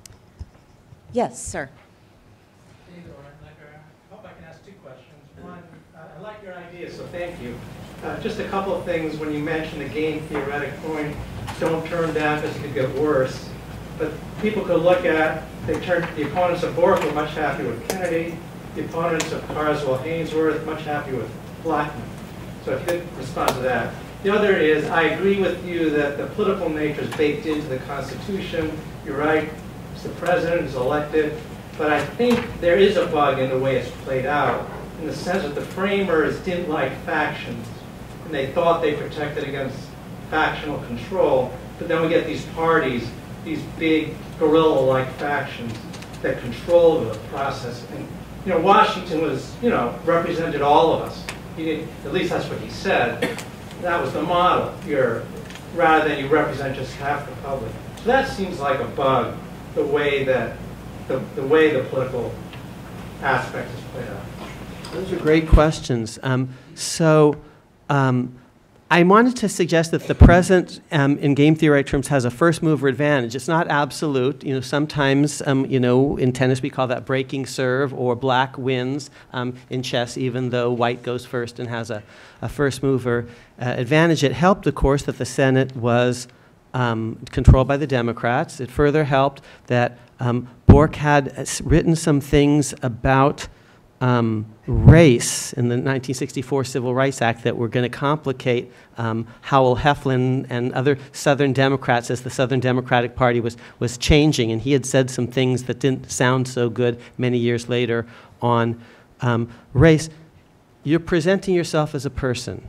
Yes, sir. I hope I can ask two questions. One, I like your idea, so thank you. Uh, just a couple of things when you mentioned the game theoretic point, don't turn down because it could get worse. But people could look at, they turned, the opponents of Bork were much happier with Kennedy, the opponents of Carswell-Hainsworth much happier with Blackmun. So if you could respond to that. The other is, I agree with you that the political nature is baked into the Constitution. You're right, it's the president who's elected. But I think there is a bug in the way it's played out, in the sense that the framers didn't like factions, and they thought they protected against factional control. But then we get these parties, these big guerrilla-like factions that control the process. And you know, Washington was, you know, represented all of us. He didn't, at least that's what he said. That was the model. You're, rather than you represent just half the public. So that seems like a bug, the way that the, the way the political aspect is played out. Those are great questions. Um, so um, I wanted to suggest that the present, um, in game theory terms, has a first mover advantage. It's not absolute. You know, sometimes, um, you know, in tennis we call that breaking serve, or black wins um, in chess, even though white goes first and has a, a first mover uh, advantage. It helped, of course, that the Senate was um, controlled by the Democrats. It further helped that um, Bork had uh, written some things about Um, race in the nineteen sixty-four Civil Rights Act that were going to complicate um, Howell Heflin and other Southern Democrats as the Southern Democratic Party was, was changing. And he had said some things that didn't sound so good many years later on um, race. You're presenting yourself as a person.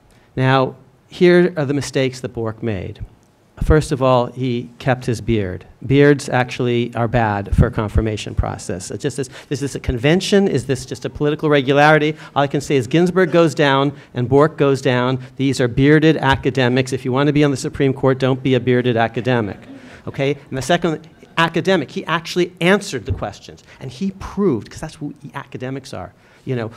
Now, here are the mistakes that Bork made. First of all, he kept his beard. Beards actually are bad for a confirmation process. It's just this, is this a convention? Is this just a political regularity? All I can say is Ginsburg goes down and Bork goes down. These are bearded academics. If you want to be on the Supreme Court, don't be a bearded academic. Okay? And the second, academic, he actually answered the questions. And he proved, because that's who academics are, you know,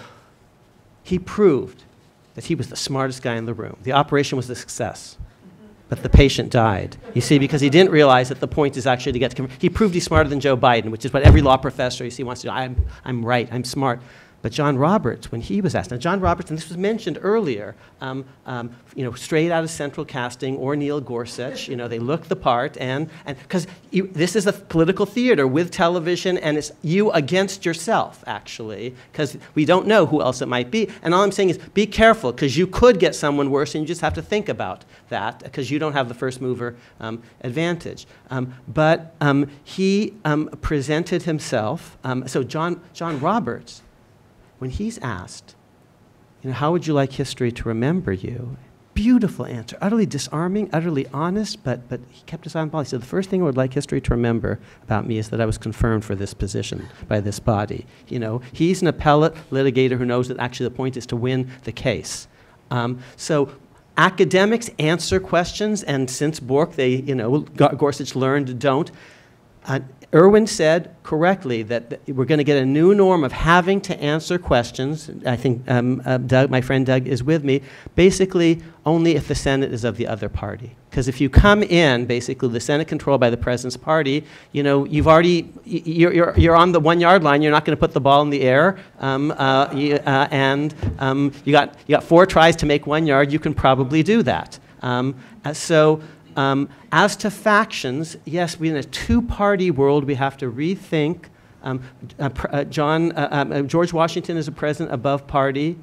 he proved that he was the smartest guy in the room. The operation was a success. But the patient died. You see, because he didn't realize that the point is actually to get to, he proved he's smarter than Joe Biden, which is what every law professor you see wants to do. I'm, I'm right, I'm smart. But John Roberts, when he was asked, now John Roberts, and this was mentioned earlier, um, um, you know, straight out of Central Casting or Neil Gorsuch, you know, they look the part, and because this is a political theater with television, and it's you against yourself, actually, because we don't know who else it might be. And all I'm saying is be careful, because you could get someone worse, and you just have to think about that, because you don't have the first mover um, advantage. Um, but um, he um, presented himself, um, so John, John Roberts, when he's asked, you know, how would you like history to remember you? Beautiful answer, utterly disarming, utterly honest, but, but he kept his eye on the ball. He said, the first thing I would like history to remember about me is that I was confirmed for this position by this body. You know, he's an appellate litigator who knows that actually the point is to win the case. Um, so academics answer questions, and since Bork, they, you know, Gorsuch learned don't. Uh, Irwin said correctly that th we're going to get a new norm of having to answer questions. I think um, uh, Doug, my friend Doug, is with me. Basically, only if the Senate is of the other party. Because if you come in, basically, the Senate controlled by the president's party, you know, you've already, you're, you're, you're on the one-yard line. You're not going to put the ball in the air. Um, uh, you, uh, and um, you got, you got four tries to make one yard. You can probably do that. Um, uh, so. Um, as to factions, yes, we're in a two-party world. We have to rethink. Um, uh, uh, John, uh, uh, George Washington is a president above party.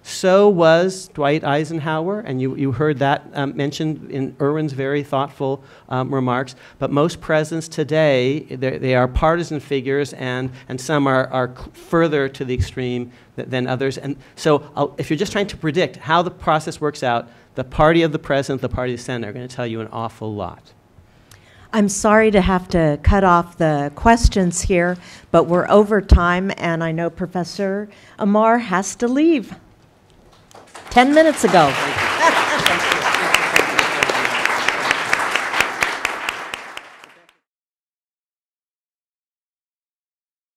So was Dwight Eisenhower, and you, you heard that um, mentioned in Irwin's very thoughtful um, remarks. But most presidents today, they are partisan figures, and, and some are, are further to the extreme th than others. And so I'll, if you're just trying to predict how the process works out, the party of the president, the party of the Senate are going to tell you an awful lot. I'm sorry to have to cut off the questions here, but we're over time, and I know Professor Amar has to leave ten minutes ago.